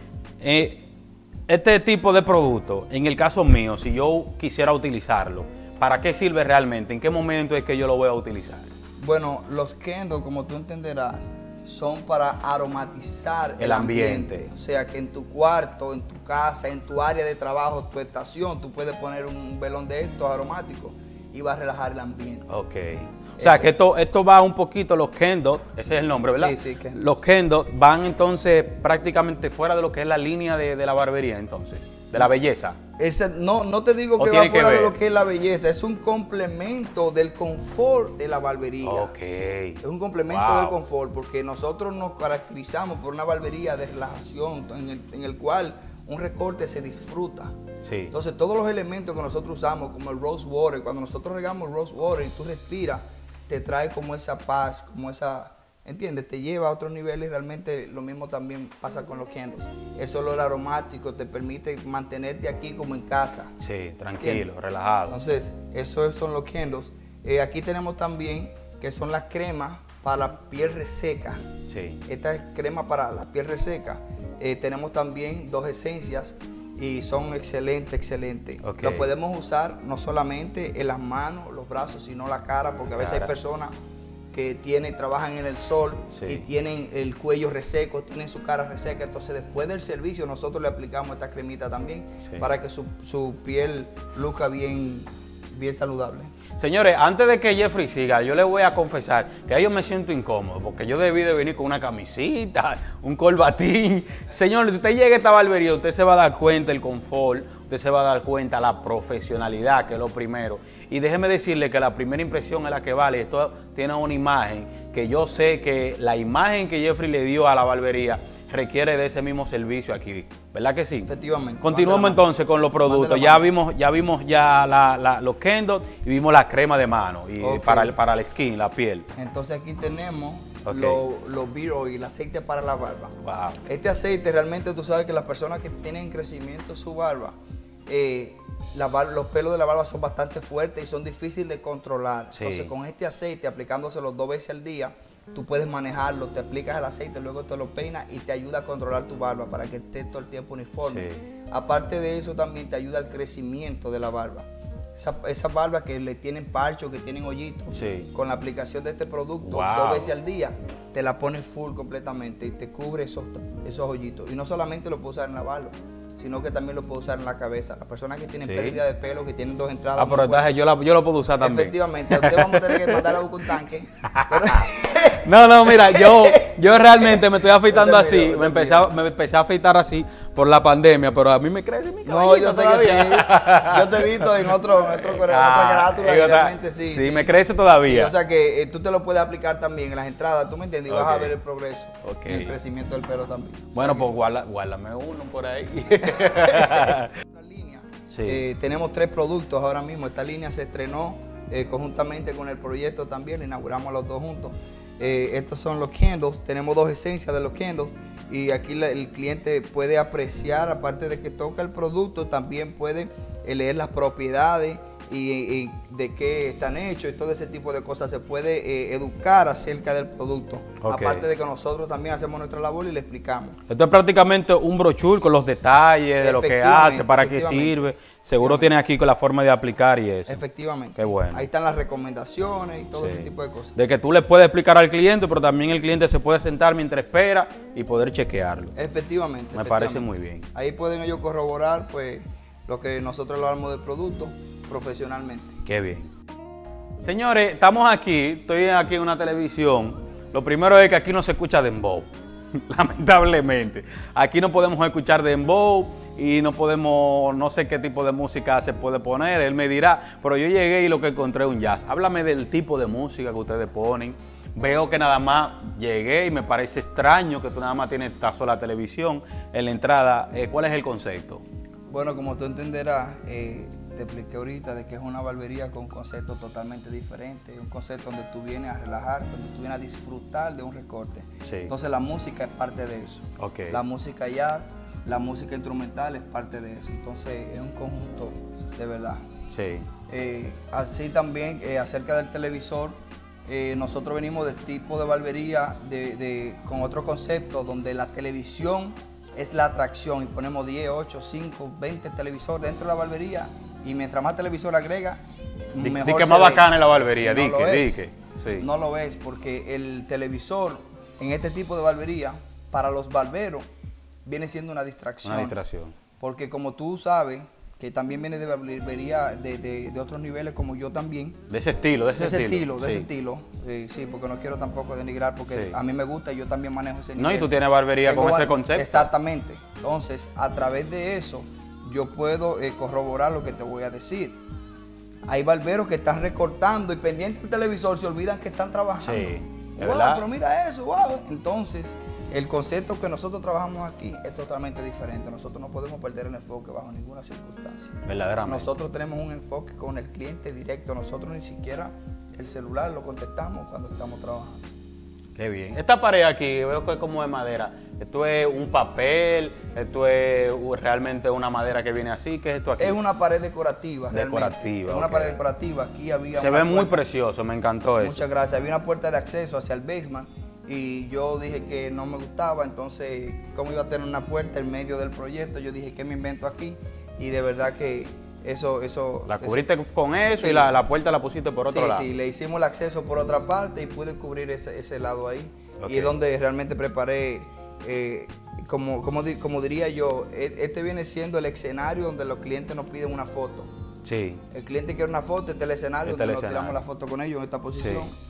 este tipo de producto, en el caso mío, si yo quisiera utilizarlo, ¿para qué sirve realmente? ¿En qué momento es que yo lo voy a utilizar? Bueno, los candles, como tú entenderás, son para aromatizar el ambiente. O sea, que en tu cuarto, en tu casa, en tu área de trabajo, tu estación, tú puedes poner un velón de estos aromáticos y va a relajar el ambiente. Ok. O sea, que esto va un poquito, los candles, ese es el nombre, ¿verdad? Sí, candles. Los candles van entonces prácticamente fuera de lo que es la línea de la barbería, entonces, de la belleza. No te digo que va fuera de lo que es la belleza, es un complemento del confort de la barbería. Es un complemento del confort porque nosotros nos caracterizamos por una barbería de relajación en el cual un recorte se disfruta. Entonces todos los elementos que nosotros usamos, como el rose water, cuando nosotros regamos rose water y tú respiras, te trae como esa paz, como esa, ¿entiendes? Te lleva a otro nivel y realmente lo mismo también pasa con los candles. Ese olor aromático te permite mantenerte aquí como en casa. Sí, tranquilo, relajado. Entonces, esos son los candles. Aquí tenemos también que son las cremas para la piel reseca. Esta es crema para la piel reseca. Tenemos también 2 esencias y son excelentes. Lo podemos usar no solamente en las manos, los brazos, sino la cara, porque a veces hay personas que trabajan en el sol y tienen el cuello reseco, tienen su cara reseca. Entonces, después del servicio, nosotros le aplicamos esta cremita también para que su piel luzca bien saludable. Señores, antes de que Jeffrey siga, yo les voy a confesar que yo me siento incómodo porque yo debí de venir con una camisita, un corbatín. Señores, si usted llega a esta barbería, usted se va a dar cuenta el confort, usted se va a dar cuenta la profesionalidad, que es lo primero. Y déjeme decirle que la primera impresión es la que vale. Esto tiene una imagen que yo sé que la imagen que Jeffrey le dio a la barbería requiere de ese mismo servicio aquí, ¿verdad que sí? Efectivamente. Continuamos entonces con los productos. Ya vimos los candles y vimos la crema de mano y para la skin, la piel. Entonces aquí tenemos los beard oil, el aceite para la barba. Este aceite realmente tú sabes que las personas que tienen crecimiento en su barba, los pelos de la barba son bastante fuertes y son difíciles de controlar. Entonces con este aceite, aplicándoselo 2 veces al día, tú puedes manejarlo, te aplicas el aceite, luego te lo peinas y te ayuda a controlar tu barba para que esté todo el tiempo uniforme. Aparte de eso, también te ayuda al crecimiento de la barba. Esas barbas que le tienen parcho, que tienen hoyitos, con la aplicación de este producto 2 veces al día, te la pones full completamente y te cubre esos hoyitos. Y no solamente lo puedes usar en la barba, sino que también lo puedo usar en la cabeza. Las personas que tienen pérdida de pelo, que tienen 2 entradas. Pero entonces yo lo puedo usar también. Efectivamente, a usted vamos a tener que mandar a buscar un tanque. No, mira, yo realmente me estoy afeitando así. Me empecé a afeitar así por la pandemia, pero a mí me crece mi cabello. No, yo sé que sí. Yo te he visto en otra carátula y realmente sí. Sí, me crece todavía. O sea que tú te lo puedes aplicar también en las entradas, ¿tú me entiendes? Y vas a ver el progreso y el crecimiento del pelo también. Bueno, pues guárdame uno por ahí. Línea. Tenemos 3 productos ahora mismo. Esta línea se estrenó conjuntamente con el proyecto también, inauguramos los 2 juntos. Estos son los candles, tenemos 2 esencias de los candles y aquí el cliente puede apreciar, aparte de que toca el producto, también puede leer las propiedades y de qué están hechos y todo ese tipo de cosas. Se puede educar acerca del producto. Aparte de que nosotros también hacemos nuestra labor y le explicamos. Esto es prácticamente un brochure con los detalles de lo que hace, para qué sirve. Seguro tiene aquí con la forma de aplicar y eso. Efectivamente. Qué bueno. Ahí están las recomendaciones y todo ese tipo de cosas. De que tú le puedes explicar al cliente, pero también el cliente se puede sentar mientras espera y poder chequearlo. Efectivamente. Me parece muy bien. Ahí pueden ellos corroborar pues lo que nosotros hablamos del producto profesionalmente. Qué bien. Señores, estamos aquí, estoy aquí en una televisión. Lo primero es que aquí no se escucha dembow, lamentablemente. Aquí no podemos escuchar dembow y no podemos, no sé qué tipo de música se puede poner, él me dirá, pero yo llegué y lo que encontré es un jazz. Háblame del tipo de música que ustedes ponen. Veo que nada más llegué y me parece extraño que tú nada más tienes esta sola televisión en la entrada. ¿Cuál es el concepto? Bueno, como tú entenderás, te expliqué ahorita de que es una barbería con un concepto totalmente diferente, un concepto donde tú vienes a relajar, donde tú vienes a disfrutar de un recorte. Sí. Entonces la música es parte de eso. Okay. La música jazz, la música instrumental es parte de eso. Entonces es un conjunto de verdad. Sí. Así también, acerca del televisor, nosotros venimos de tipo de barbería con otro concepto donde la televisión es la atracción y ponemos 10, 8, 5, 20 televisores dentro de la barbería y mientras más televisor agrega, mejor di que más bacana es la barbería, sí. No lo es porque el televisor en este tipo de barbería para los barberos viene siendo una distracción. Una distracción. Porque como tú sabes, que también viene de barbería de otros niveles como yo también. De ese estilo, de ese estilo. Sí, porque no quiero tampoco denigrar, porque a mí me gusta y yo también manejo ese nivel. No, y tú tienes barbería con ese concepto. Exactamente. Entonces, a través de eso, yo puedo corroborar lo que te voy a decir. Hay barberos que están recortando y pendientes del televisor, se olvidan que están trabajando. Sí, es verdad. Pero mira eso, wow. Entonces, el concepto que nosotros trabajamos aquí es totalmente diferente. Nosotros no podemos perder el enfoque bajo ninguna circunstancia. Verdaderamente. Nosotros tenemos un enfoque con el cliente directo. Nosotros ni siquiera el celular lo contestamos cuando estamos trabajando. Qué bien. Esta pared aquí, veo que es como de madera. ¿Esto es un papel? ¿Esto es realmente una madera que viene así? ¿Qué es esto aquí? Es una pared decorativa. Decorativa. Es una pared decorativa. Aquí había Se ve muy precioso, me encantó eso. Muchas gracias. Había una puerta de acceso hacia el basement. Y yo dije que no me gustaba, entonces, ¿cómo iba a tener una puerta en medio del proyecto? Yo dije, ¿qué me invento aquí? Y de verdad que eso... La cubriste con eso y la puerta la pusiste por otro lado. Sí, le hicimos el acceso por otra parte y pude cubrir ese lado ahí. Okay. Y es donde realmente preparé, como diría yo, este viene siendo el escenario donde los clientes nos piden una foto. Sí. El cliente quiere una foto, este es el escenario donde nos tiramos la foto con ellos en esta posición. Sí.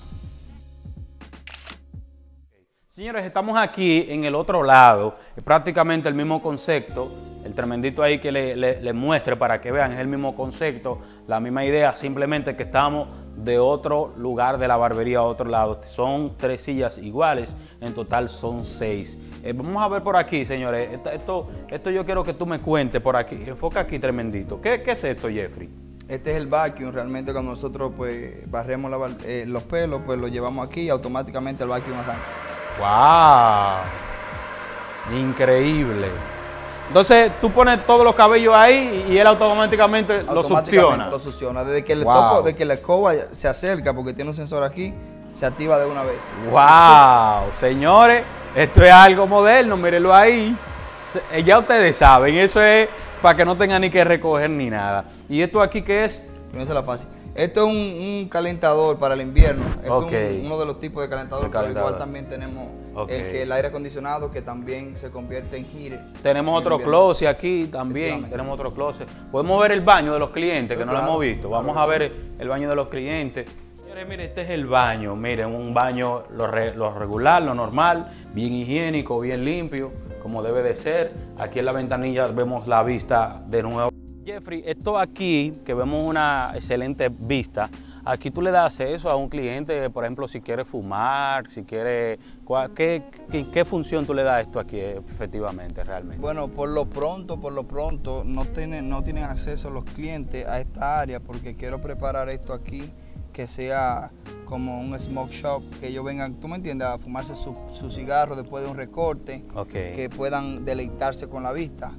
Señores, estamos aquí en el otro lado, es prácticamente el mismo concepto, el tremendito ahí que le muestre para que vean, es el mismo concepto, la misma idea, simplemente que estamos de otro lugar de la barbería a otro lado. Son 3 sillas iguales, en total son 6. Vamos a ver por aquí, señores, esto yo quiero que tú me cuentes por aquí, enfoca aquí tremendito. ¿Qué es esto, Jeffrey? Este es el vacuum, realmente cuando nosotros pues barremos los pelos, pues lo llevamos aquí y automáticamente el vacuum arranca. ¡Wow! Increíble. Entonces, tú pones todos los cabellos ahí y él automáticamente lo succiona. Lo succiona. Desde que, desde que la escoba se acerca, porque tiene un sensor aquí, se activa de una vez. ¡Wow! Señores, esto es algo moderno, mírenlo ahí. Ya ustedes saben, eso es para que no tengan ni que recoger ni nada. ¿Y esto aquí qué es? No es la fácil. Esto es un calentador para el invierno. Es uno de los tipos de calentadores, pero igual también tenemos el aire acondicionado que también se convierte en heater. Tenemos otro closet aquí también, tenemos otro closet. Podemos ver el baño de los clientes, que no lo hemos visto. Vamos a ver el baño de los clientes. Señores, miren, este es el baño. Miren, un baño lo regular, lo normal, bien higiénico, bien limpio, como debe de ser. Aquí en la ventanilla vemos la vista de nuevo. Jeffrey, esto aquí, que vemos una excelente vista, aquí tú le das acceso a un cliente, por ejemplo, si quiere fumar, si quiere... ¿Qué función tú le das a esto aquí efectivamente, realmente? Bueno, por lo pronto, no tienen acceso los clientes a esta área porque quiero preparar esto aquí que sea como un smoke shop, que ellos vengan, tú me entiendes, a fumarse su cigarro después de un recorte, que puedan deleitarse con la vista.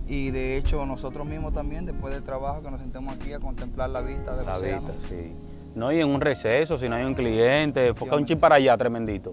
Y de hecho nosotros mismos también, después del trabajo, que nos sentemos aquí a contemplar la vista del océano. La vista, sí. No, y en un receso, si no hay un cliente, enfoca un chip para allá, tremendito.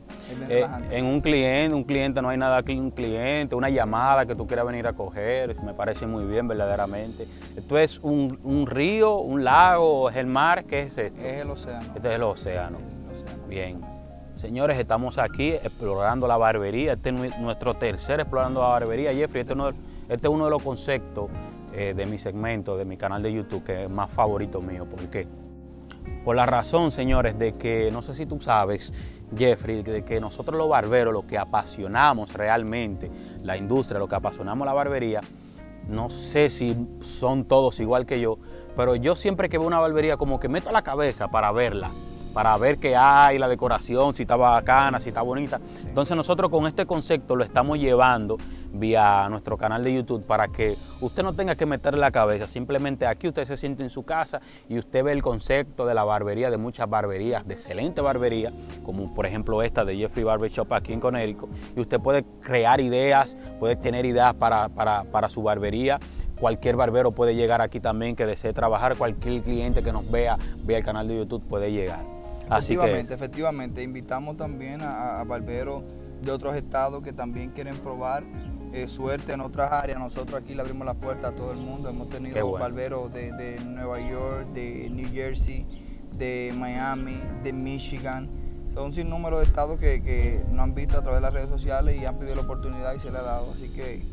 En un cliente no hay nada que un cliente, una llamada que tú quieras venir a coger, me parece muy bien verdaderamente. Esto es un río, un lago, es el mar, ¿qué es esto? Es el océano. Este es el océano. Bien. Señores, estamos aquí explorando la barbería, este es nuestro tercer explorando la barbería. Jeffrey, este es uno de los conceptos de mi segmento, de mi canal de YouTube, que es más favorito mío. ¿Por qué? Por la razón, señores, de que, no sé si tú sabes, Jeffrey, de que nosotros los barberos, lo que apasionamos realmente la industria, lo que apasionamos la barbería, no sé si son todos igual que yo, pero yo siempre que veo una barbería como que meto la cabeza para verla, para ver qué hay, la decoración, si está bacana, si está bonita. Sí. Entonces nosotros con este concepto lo estamos llevando vía nuestro canal de YouTube para que usted no tenga que meterle la cabeza, simplemente aquí usted se siente en su casa y usted ve el concepto de la barbería, de muchas barberías, de excelente barbería, como por ejemplo esta de Jeffrey Barbershop aquí en Connecticut, y usted puede crear ideas, puede tener ideas para su barbería. Cualquier barbero puede llegar aquí también que desee trabajar, cualquier cliente que nos vea el canal de YouTube puede llegar. Efectivamente, invitamos también a barberos de otros estados que también quieren probar suerte en otras áreas. Nosotros aquí le abrimos la puerta a todo el mundo. Hemos tenido barberos de Nueva York, de New Jersey, de Miami, de Michigan. Son un sinnúmero de estados que nos han visto a través de las redes sociales y han pedido la oportunidad y se le ha dado. Así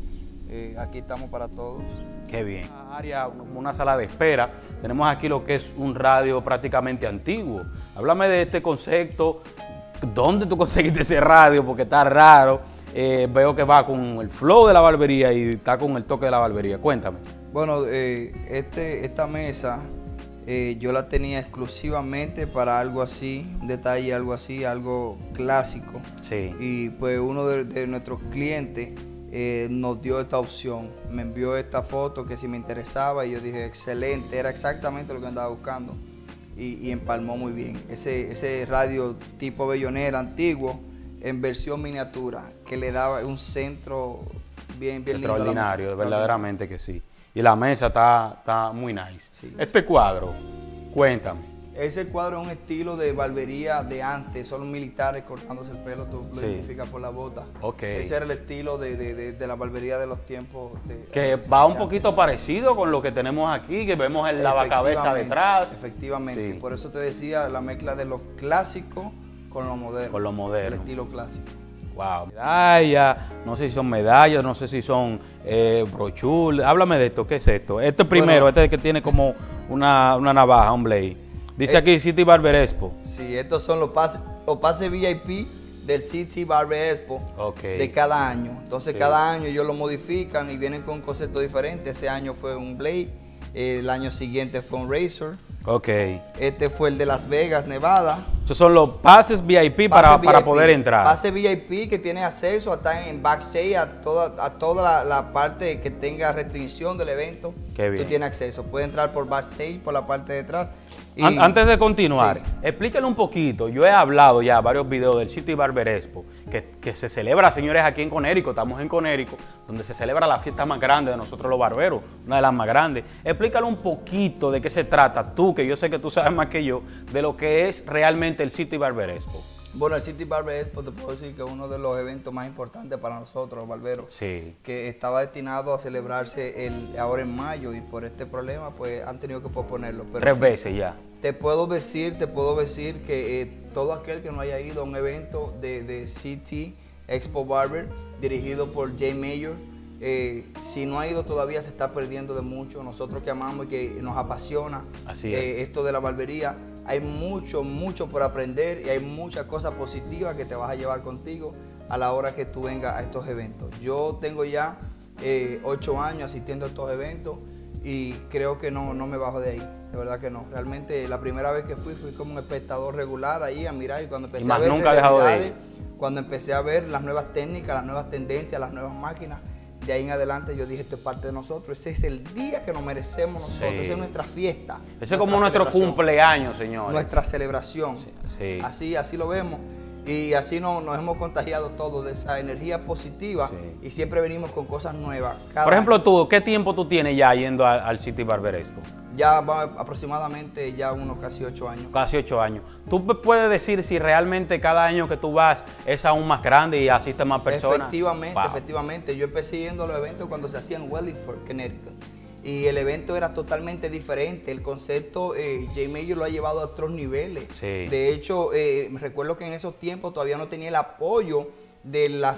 que aquí estamos para todos. Qué bien. Una sala de espera. Tenemos aquí lo que es un radio prácticamente antiguo. Háblame de este concepto. ¿Dónde tú conseguiste ese radio? Porque está raro. Veo que va con el flow de la barbería y está con el toque de la barbería. Cuéntame. Bueno, esta mesa yo la tenía exclusivamente para algo así, un detalle, algo así, algo clásico. Sí. Y pues uno de nuestros clientes nos dio esta opción, me envió esta foto que si me interesaba y yo dije excelente, era exactamente lo que andaba buscando y empalmó muy bien. Ese radio tipo bellonera antiguo en versión miniatura que le daba un centro bien lindo. Extraordinario, verdaderamente que sí. Y la mesa está muy nice. Sí. Este cuadro, cuéntame. Ese cuadro es un estilo de barbería de antes, son los militares cortándose el pelo, tú lo identificas por la bota. Okay. Ese era el estilo de la barbería de los tiempos. Que va un poquito parecido con lo que tenemos aquí, que vemos el lavacabeza detrás. Efectivamente, sí. Por eso te decía la mezcla de lo clásico con lo moderno. Con lo moderno. El estilo clásico. Wow. Medallas, no sé si son medallas, no sé si son brochures. Háblame de esto, ¿qué es esto? Este primero, este que tiene como una navaja, un blade. Dice aquí City Barber Expo. Sí, estos son los pases VIP del City Barber Expo de cada año. Entonces cada año ellos lo modifican y vienen con un concepto diferente. Ese año fue un Blade, el año siguiente fue un Razor. Este fue el de Las Vegas, Nevada. Estos son los pases VIP para poder entrar. Pase VIP que tiene acceso hasta en backstage a toda la parte que tenga restricción del evento. Qué bien. Tú tienes acceso. Puedes entrar por backstage, por la parte de atrás. Antes de continuar, explícale un poquito. Yo he hablado ya varios videos del City Barber Expo que se celebra, señores, aquí en Connecticut. Estamos en Connecticut, donde se celebra la fiesta más grande de nosotros los barberos, una de las más grandes. Explícale un poquito de qué se trata, tú, que yo sé que tú sabes más que yo, de lo que es realmente el City Barber Expo. Bueno, el City Barber Expo te puedo decir que es uno de los eventos más importantes para nosotros, los barberos. Sí. Que estaba destinado a celebrarse ahora en mayo y por este problema pues han tenido que posponerlo. Pero 3 veces ya. Te puedo decir que todo aquel que no haya ido a un evento de City Expo Barber dirigido por Jay Mayer, si no ha ido todavía se está perdiendo de mucho. Nosotros que amamos y que nos apasiona esto de la barbería, hay mucho por aprender y hay muchas cosas positivas que te vas a llevar contigo a la hora que tú vengas a estos eventos. Yo tengo ya 8 años asistiendo a estos eventos y creo que no me bajo de ahí, de verdad que no. Realmente la primera vez que fui como un espectador regular ahí a mirar y cuando empecé a ver nunca he dejado de ir. Cuando empecé a ver las nuevas técnicas, las nuevas tendencias, las nuevas máquinas, de ahí en adelante yo dije, esto es parte de nosotros, ese es el día que nos merecemos nosotros, esa es nuestra fiesta. Ese es como nuestro cumpleaños, señores. Nuestra celebración. Sí. Así lo vemos. Y así nos hemos contagiado todos de esa energía positiva y siempre venimos con cosas nuevas. Por ejemplo, tú, ¿qué tiempo tú tienes ya yendo al City Barber Expo? Ya va aproximadamente ya unos casi 8 años. Casi 8 años. ¿Tú puedes decir si realmente cada año que tú vas es aún más grande y asisten más personas? Efectivamente, efectivamente. Yo empecé yendo a los eventos cuando se hacían en Wallingford, Connecticut. Y el evento era totalmente diferente. El concepto, Jay Mayer lo ha llevado a otros niveles. Sí. De hecho, me recuerdo que en esos tiempos todavía no tenía el apoyo de las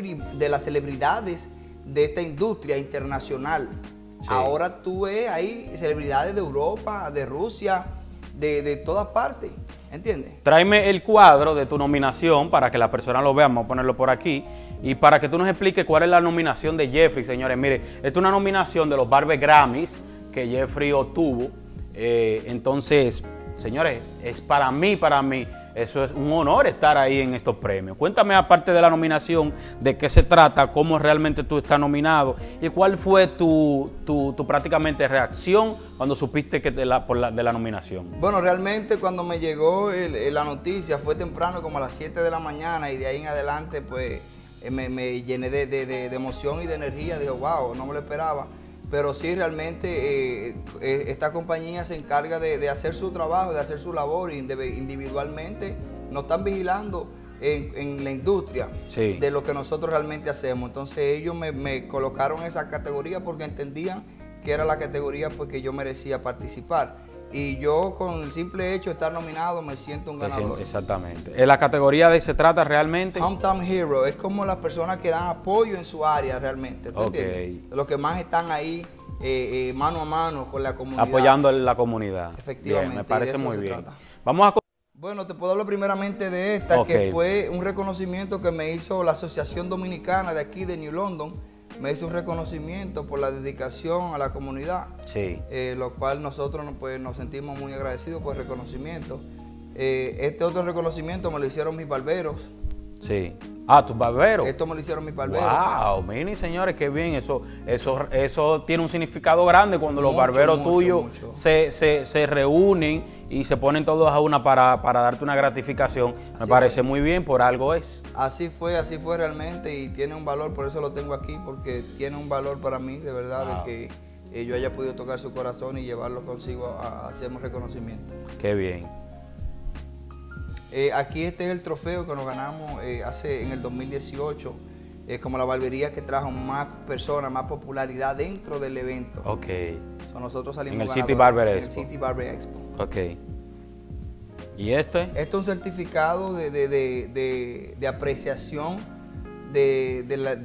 celebridades de esta industria internacional. Sí. Ahora tú ves ahí celebridades de Europa, de Rusia, de todas partes. ¿Entiendes? Tráeme el cuadro de tu nominación para que la persona lo vea. Vamos a ponerlo por aquí. Y para que tú nos expliques cuál es la nominación de Jeffrey, señores. Mire, esta es una nominación de los Barber Grammys que Jeffrey obtuvo. Entonces, señores, es para mí, eso es un honor estar ahí en estos premios. Cuéntame, aparte de la nominación, de qué se trata, cómo realmente tú estás nominado y cuál fue tu prácticamente reacción cuando supiste que de la nominación. Bueno, realmente cuando me llegó la noticia fue temprano, como a las 7 de la mañana, y de ahí en adelante, pues, me llené de emoción y de energía. Dije, wow, no me lo esperaba. Pero sí, realmente esta compañía se encarga de hacer su trabajo, de hacer su labor individualmente. Nos están vigilando en la industria de lo que nosotros realmente hacemos. Entonces ellos me colocaron en esa categoría porque entendían que era la categoría pues, que yo merecía participar. Y yo, con el simple hecho de estar nominado, me siento un ganador. Exactamente. ¿En la categoría de se trata realmente? Hometown Hero es como las personas que dan apoyo en su área realmente. ¿Tú entiendes? Los que más están ahí mano a mano con la comunidad. Apoyando a la comunidad. Efectivamente. Bien, me parece muy bien. Vamos a... Bueno, te puedo hablar primeramente de esta, que fue un reconocimiento que me hizo la Asociación Dominicana de aquí de New London. Me hizo un reconocimiento por la dedicación a la comunidad, lo cual nosotros pues, nos sentimos muy agradecidos por el reconocimiento. Este otro reconocimiento me lo hicieron mis barberos. Sí. Ah, tus barberos. Esto me lo hicieron mis barberos. Wow, miren, señores, qué bien. Eso tiene un significado grande cuando los barberos tuyos se reúnen y se ponen todos a una para darte una gratificación. Me parece muy bien, por algo es. Así fue realmente, y tiene un valor, por eso lo tengo aquí, porque tiene un valor para mí, de verdad, de que yo haya podido tocar su corazón y llevarlo consigo a hacerme reconocimiento. Qué bien. Aquí este es el trofeo que nos ganamos en el 2018, como la barbería que trajo más personas, más popularidad dentro del evento. Ok. Nosotros salimos en el City Barber Expo. En el City Barber Expo. Ok. ¿Y este? Este es un certificado de apreciación de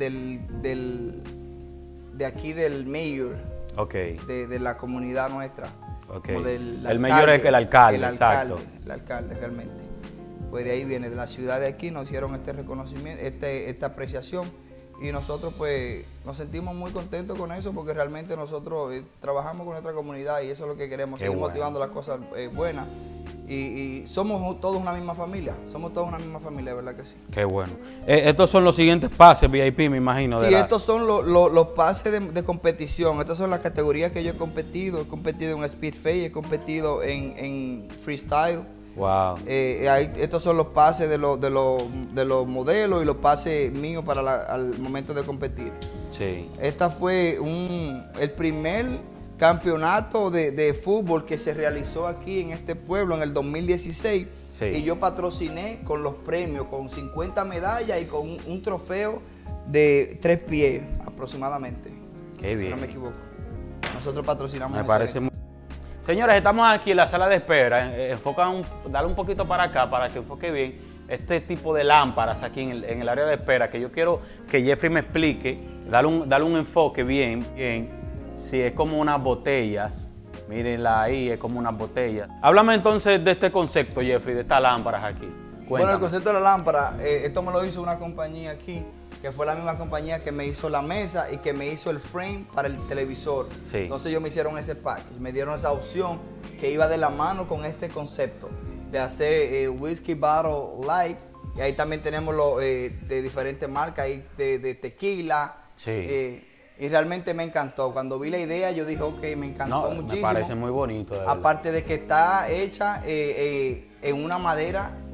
aquí del mayor, de la comunidad nuestra. Okay. El mayor es el alcalde, exacto. El alcalde realmente. Pues de ahí viene, de la ciudad de aquí nos hicieron este reconocimiento, esta apreciación, y nosotros pues nos sentimos muy contentos con eso, porque realmente nosotros trabajamos con nuestra comunidad y eso es lo que queremos, seguir motivando las cosas buenas. Y somos todos una misma familia, de verdad que sí. Qué bueno. Estos son los siguientes pases VIP, me imagino. Sí, estos son los pases de competición. Estas son las categorías que yo he competido en Speed Face, he competido en Freestyle. Wow. Estos son los pases de los modelos y los pases míos para al momento de competir. Sí. Esta fue el primer campeonato de fútbol que se realizó aquí en este pueblo en el 2016. Y yo patrociné con los premios, con 50 medallas y con un trofeo de 3 pies aproximadamente. Qué bien. Si no me equivoco. Nosotros patrocinamos. Me parece muy... Señores, estamos aquí en la sala de espera. Dale un poquito para acá para que enfoque bien este tipo de lámparas aquí en el área de espera, que yo quiero que Jeffrey me explique, dale un enfoque bien. Si es como unas botellas, mírenla ahí, es como unas botellas. Háblame entonces de este concepto, Jeffrey, de estas lámparas aquí. Cuéntame. Bueno, el concepto de la lámpara, esto me lo hizo una compañía aquí, que fue la misma compañía que me hizo la mesa y que me hizo el frame para el televisor. Entonces ellos me hicieron ese package, me dieron esa opción que iba de la mano con este concepto de hacer Whiskey Bottle Light, y ahí también tenemos de diferentes marcas, ahí de tequila. Y realmente me encantó. Cuando vi la idea, yo dije, ok, me encantó muchísimo. Me parece muy bonito. Aparte de que está hecha en una madera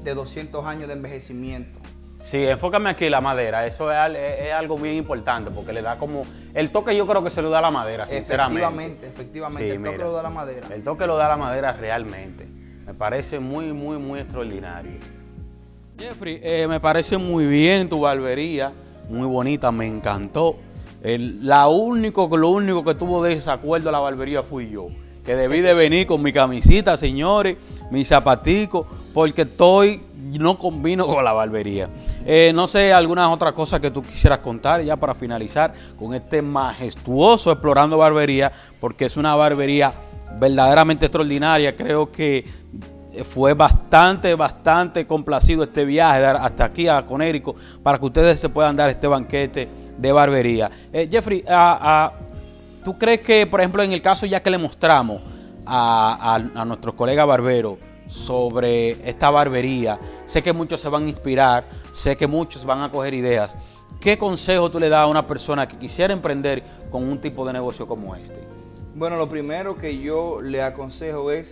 de 200 años de envejecimiento. Sí, enfócame aquí la madera, eso es algo bien importante porque le da como, el toque yo creo que se lo da la madera, sinceramente. Efectivamente, sí, el toque lo da la madera. El toque lo da la madera realmente, me parece muy, muy, muy extraordinario. Jeffrey, me parece muy bien tu barbería, muy bonita, me encantó. Lo único que tuvo de desacuerdo a la barbería fui yo, que debí de venir con mi camisita, señores, mis zapaticos, porque no combino con la barbería. No sé, algunas otras cosas que tú quisieras contar ya para finalizar con este majestuoso Explorando Barbería, porque es una barbería verdaderamente extraordinaria. Creo que fue bastante complacido este viaje hasta aquí a Connecticut para que ustedes se puedan dar este banquete de barbería. Jeffrey, ¿tú crees que, por ejemplo, en el caso ya que le mostramos a nuestros colegas barberos sobre esta barbería, sé que muchos se van a inspirar, sé que muchos van a coger ideas, ¿qué consejo tú le das a una persona que quisiera emprender con un tipo de negocio como este? Bueno, lo primero que yo le aconsejo es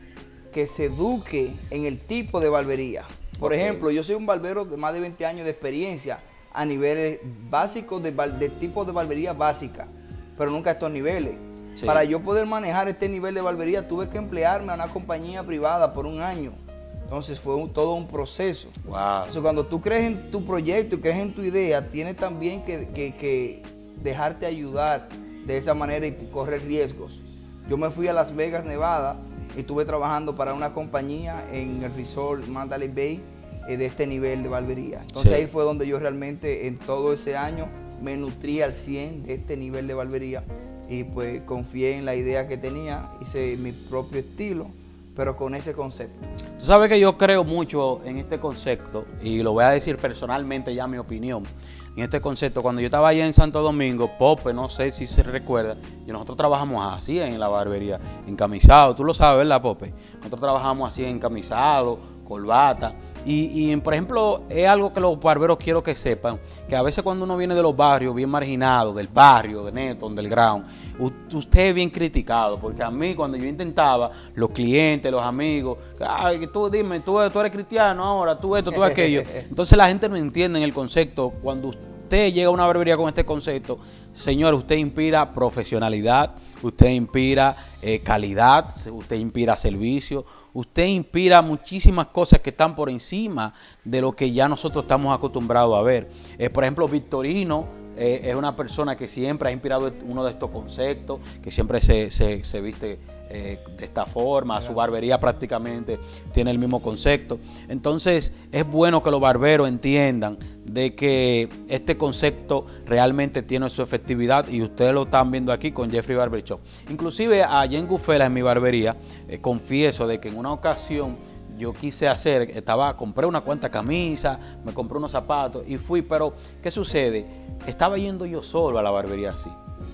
que se eduque en el tipo de barbería. Por ejemplo, yo soy un barbero de más de 20 años de experiencia a niveles básicos de tipo de barbería básica, pero nunca a estos niveles. Sí. Para yo poder manejar este nivel de barbería tuve que emplearme a una compañía privada por un año. Entonces fue todo un proceso. Wow. Entonces, cuando tú crees en tu proyecto y crees en tu idea, tienes también que dejarte ayudar de esa manera y correr riesgos. Yo me fui a Las Vegas, Nevada, y estuve trabajando para una compañía en el resort Mandalay Bay de este nivel de barbería. Entonces sí, ahí fue donde yo realmente en todo ese año me nutrí al 100 de este nivel de barbería y pues confié en la idea que tenía, hice mi propio estilo, pero con ese concepto. Tú sabes que yo creo mucho en este concepto y lo voy a decir personalmente ya mi opinión. En este concepto, cuando yo estaba allá en Santo Domingo, Pope, no sé si se recuerda, y nosotros trabajamos así en la barbería, encamisado, tú lo sabes, ¿verdad, Pope? Nosotros trabajamos así encamisado, corbata, y por ejemplo, es algo que los barberos quiero que sepan, que a veces cuando uno viene de los barrios bien marginados, del barrio, de Neto, del ground, usted es bien criticado, porque a mí cuando yo intentaba, los clientes, los amigos, ay, tú dime, tú eres cristiano ahora, tú esto, tú aquello, entonces la gente no entiende en el concepto. Cuando usted llega a una barbería con este concepto, señor, usted inspira profesionalidad, usted inspira calidad, usted inspira servicio, usted inspira muchísimas cosas que están por encima de lo que ya nosotros estamos acostumbrados a ver. Por ejemplo, Victorino es una persona que siempre ha inspirado uno de estos conceptos, que siempre se viste de esta forma, su barbería prácticamente tiene el mismo concepto. Entonces es bueno que los barberos entiendan de que este concepto realmente tiene su efectividad y ustedes lo están viendo aquí con Jeffrey Barber Shop. Inclusive allá en Gufela, en mi barbería, confieso de que en una ocasión yo quise compré una cuanta camisa, me compré unos zapatos y fui, pero ¿qué sucede? Estaba yendo yo solo a la barbería así.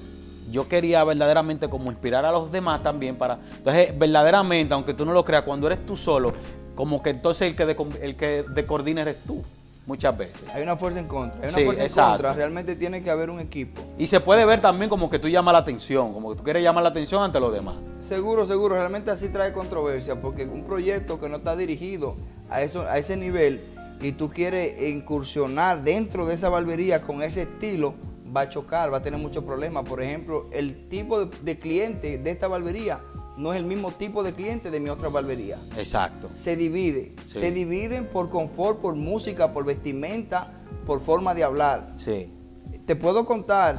Yo quería verdaderamente como inspirar a los demás también entonces verdaderamente, aunque tú no lo creas, cuando eres tú solo, como que entonces el que de coordina eres tú. Muchas veces. Hay una fuerza en contra. Hay una fuerza en contra. Realmente tiene que haber un equipo. Y se puede ver también como que tú llamas la atención, como que tú quieres llamar la atención ante los demás. Seguro. Realmente así trae controversia, porque un proyecto que no está dirigido a ese nivel y tú quieres incursionar dentro de esa barbería con ese estilo, va a chocar, va a tener muchos problemas. Por ejemplo, el tipo de cliente de esta barbería no es el mismo tipo de cliente de mi otra barbería. Exacto. Se divide. Sí. Se dividen por confort, por música, por vestimenta, por forma de hablar. Sí. Te puedo contar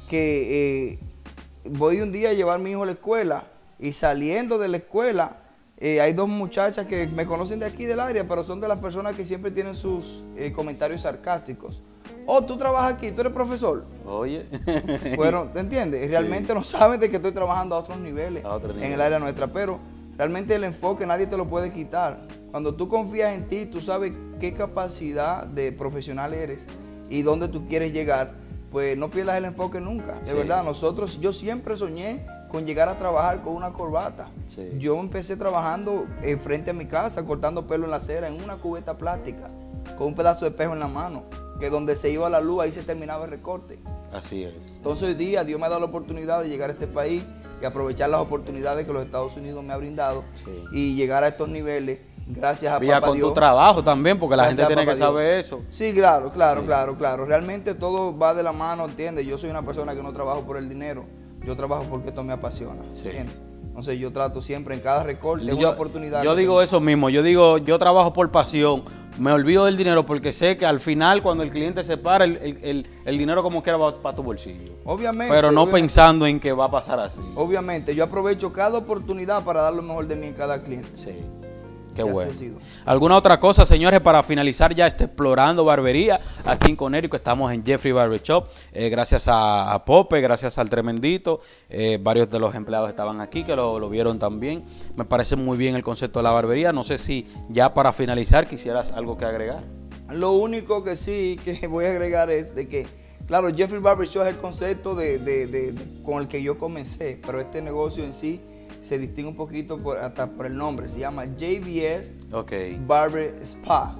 que voy un día a llevar a mi hijo a la escuela y saliendo de la escuela hay dos muchachas que me conocen de aquí del área, pero son de las personas que siempre tienen sus comentarios sarcásticos. Oh, tú trabajas aquí, tú eres profesor. Oye. Bueno, ¿te entiendes? Realmente sí, no saben de que estoy trabajando a otros niveles en el área nuestra, pero realmente el enfoque nadie te lo puede quitar. Cuando tú confías en ti, tú sabes qué capacidad de profesional eres y dónde tú quieres llegar, pues no pierdas el enfoque nunca. De verdad, yo siempre soñé con llegar a trabajar con una corbata. Sí. Yo empecé trabajando frente a mi casa, cortando pelo en la acera, en una cubeta plástica, con un pedazo de espejo en la mano, que donde se iba la luz, ahí se terminaba el recorte. Así es. Entonces hoy día Dios me ha dado la oportunidad de llegar a este país y aprovechar las oportunidades que los Estados Unidos me ha brindado, sí, y llegar a estos niveles Gracias a Vía Papá con Dios. tu trabajo también, porque la Gracias gente a tiene que Papá saber Dios. eso. Sí, claro, Sí. claro. Realmente todo va de la mano, ¿entiendes? Yo soy una persona que no trabajo por el dinero, yo trabajo porque esto me apasiona, Sí. ¿entiendes? Entonces yo trato siempre en cada recorte, es una oportunidad. Yo digo eso mismo, yo digo, yo trabajo por pasión, me olvido del dinero porque sé que al final cuando el cliente se para, el dinero como quiera va para tu bolsillo. Obviamente. Pero no obviamente, pensando en que va a pasar así. Obviamente, yo aprovecho cada oportunidad para dar lo mejor de mí en cada cliente. Sí. Qué Y así bueno. ha sido. ¿Alguna otra cosa, señores, para finalizar ya Explorando Barbería aquí en Connecticut? Estamos en Jeffrey Barber Shop, gracias a Pope, gracias al Tremendito, varios de los empleados estaban aquí que lo vieron también. Me parece muy bien el concepto de la barbería. No sé si ya para finalizar quisieras algo que agregar. Lo único que sí que voy a agregar es de que, claro, Jeffrey Barber Shop es el concepto con el que yo comencé, pero este negocio en sí se distingue un poquito hasta por el nombre. Se llama JBS Barber Spa.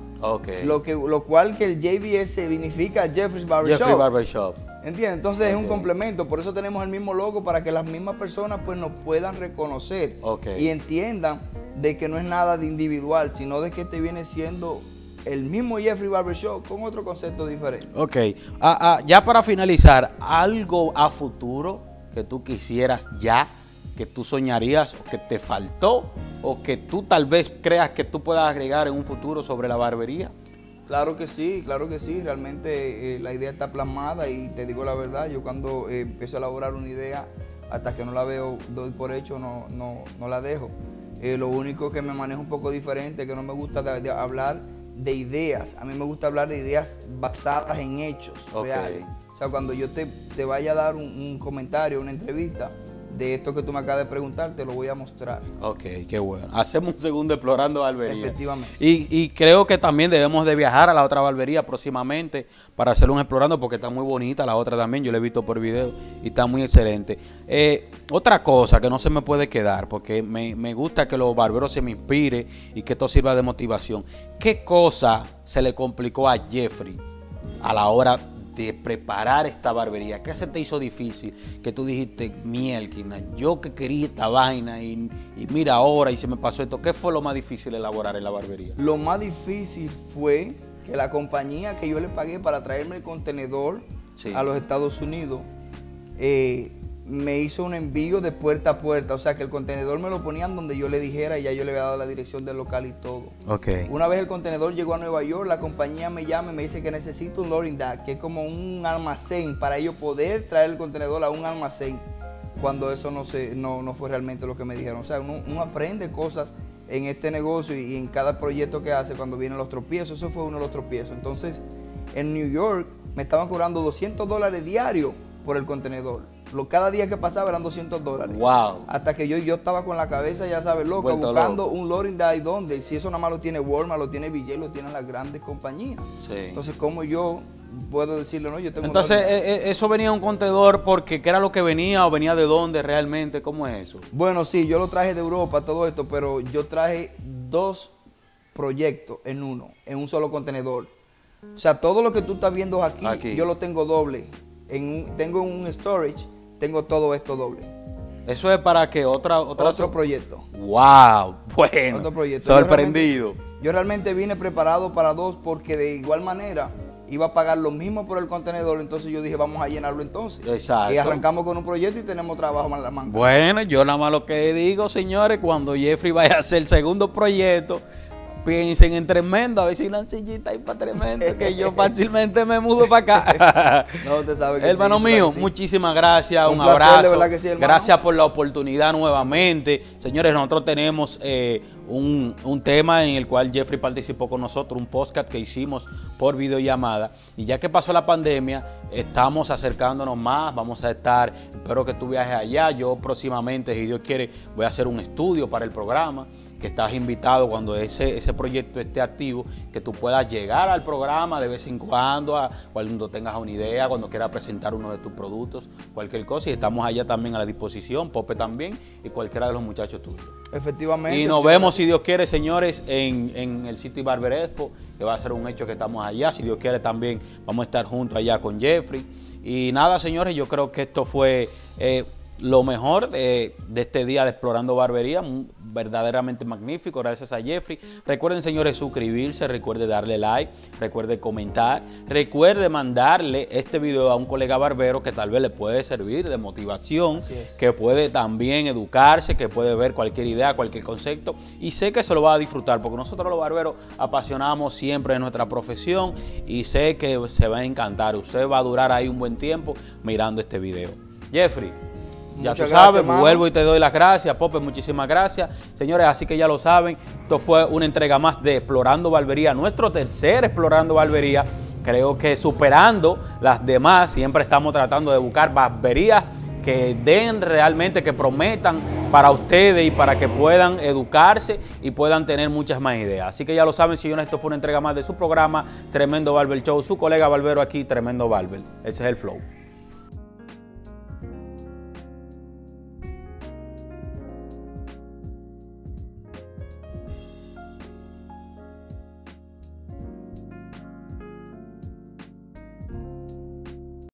Lo cual que el JBS significa Jeffrey's Barber Jeffrey Shop. Barber Shop. ¿Entiendes? Entonces es un complemento. Por eso tenemos el mismo logo, para que las mismas personas pues nos puedan reconocer y entiendan de que no es nada de individual, sino de que este viene siendo el mismo Jeffrey Barber Shop con otro concepto diferente. Ok. Ya para finalizar, ¿algo a futuro que tú quisieras ya, que tú soñarías o que te faltó o que tú tal vez creas que tú puedas agregar en un futuro sobre la barbería? Claro que sí. Realmente la idea está plasmada y te digo la verdad, yo cuando empiezo a elaborar una idea, hasta que no la veo, doy por hecho, no la dejo. Lo único que me manejo un poco diferente, que no me gusta de hablar de ideas. A mí me gusta hablar de ideas basadas en hechos reales. O sea, cuando yo te vaya a dar un comentario, una entrevista de esto que tú me acabas de preguntar, te lo voy a mostrar. Ok, qué bueno. Hacemos un segundo Explorando Barbería. Efectivamente. Y creo que también debemos de viajar a la otra barbería próximamente para hacer un Explorando, porque está muy bonita la otra también. Yo la he visto por video y está muy excelente. Otra cosa que no se me puede quedar, porque me gusta que los barberos se me inspire y que esto sirva de motivación. ¿Qué cosa se le complicó a Jeffrey a la hora de preparar esta barbería? ¿Qué se te hizo difícil? Que tú dijiste, mielquina, yo que quería esta vaina y mira ahora y se me pasó esto. ¿Qué fue lo más difícil de elaborar en la barbería? Lo más difícil fue que la compañía que yo le pagué para traerme el contenedor a los Estados Unidos me hizo un envío de puerta a puerta. O sea, que el contenedor me lo ponían donde yo le dijera y ya yo le había dado la dirección del local y todo. Una vez el contenedor llegó a Nueva York, la compañía me llama y me dice que necesito un loading dock, que es como un almacén para ellos poder traer el contenedor a un almacén, cuando eso no fue realmente lo que me dijeron. O sea, uno aprende cosas en este negocio y en cada proyecto que hace cuando vienen los tropiezos. Eso fue uno de los tropiezos. Entonces, en New York me estaban cobrando $200 diarios por el contenedor. Cada día que pasaba eran $200. Wow. Hasta que yo estaba con la cabeza, ya sabes, loca, buscando un loading dock. ¿Dónde? Si eso nada más lo tiene Walmart, lo tiene BJ, lo tienen las grandes compañías. Sí. Entonces, ¿cómo yo puedo decirle, no, yo tengo Entonces, ¿eso venía en un contenedor porque qué era lo que venía o venía de dónde realmente? ¿Cómo es eso? Bueno, sí, yo lo traje de Europa, todo esto, pero yo traje 2 proyectos en un solo contenedor. O sea, todo lo que tú estás viendo aquí. Yo lo tengo doble. Tengo un storage, tengo todo esto doble. ¿Eso es para qué? Otro proyecto. ¡Wow! Bueno, otro proyecto. Sorprendido. Yo realmente vine preparado para 2 porque de igual manera iba a pagar lo mismo por el contenedor. Entonces yo dije, vamos a llenarlo entonces. Exacto. Y arrancamos con un proyecto y tenemos trabajo en la manga. Bueno, yo nada más lo que digo, señores, cuando Jeffrey vaya a hacer el segundo proyecto, piensen en Tremendo, a ver si una sillita ahí para Tremendo, que yo fácilmente me mudo para acá. No, usted sabe que hermano sí, mío, sí. Muchísimas gracias, un placer, abrazo. de verdad que sí, hermano. Gracias por la oportunidad nuevamente. Señores, nosotros tenemos un tema en el cual Jeffrey participó con nosotros, un podcast que hicimos por videollamada. Y ya que pasó la pandemia, estamos acercándonos más, vamos a estar, espero que tú viajes allá. Yo próximamente, si Dios quiere, voy a hacer un estudio para el programa, que estás invitado cuando ese proyecto esté activo, que tú puedas llegar al programa de vez en cuando, cuando tengas una idea, cuando quieras presentar uno de tus productos, cualquier cosa, y estamos allá también a la disposición, Pope también, y cualquiera de los muchachos tuyos. Efectivamente. Y nos vemos, si Dios quiere, señores, en el City Barber Expo, que va a ser un hecho que estamos allá. Si Dios quiere también vamos a estar juntos allá con Jeffrey. Y nada, señores, yo creo que esto fue lo mejor de este día de Explorando Barbería, verdaderamente magnífico, gracias a Jeffrey. Recuerden, señores, suscribirse, recuerden darle like, recuerden comentar, recuerden mandarle este video a un colega barbero que tal vez le puede servir de motivación, que puede también educarse, que puede ver cualquier idea, cualquier concepto, y sé que se lo va a disfrutar, porque nosotros los barberos apasionamos siempre de nuestra profesión y sé que se va a encantar. Usted va a durar ahí un buen tiempo mirando este video. Jeffrey, ya tú sabes, vuelvo y te doy las gracias. Pope, muchísimas gracias. Señores, así que ya lo saben, esto fue una entrega más de Explorando Barbería, nuestro tercer Explorando Barbería. Creo que superando las demás, siempre estamos tratando de buscar barberías que den realmente, que prometan para ustedes y para que puedan educarse y puedan tener muchas más ideas. Así que ya lo saben, señores, esto fue una entrega más de su programa Tremendo Barber Show, su colega barbero aquí, Tremendo Barber. Ese es el flow.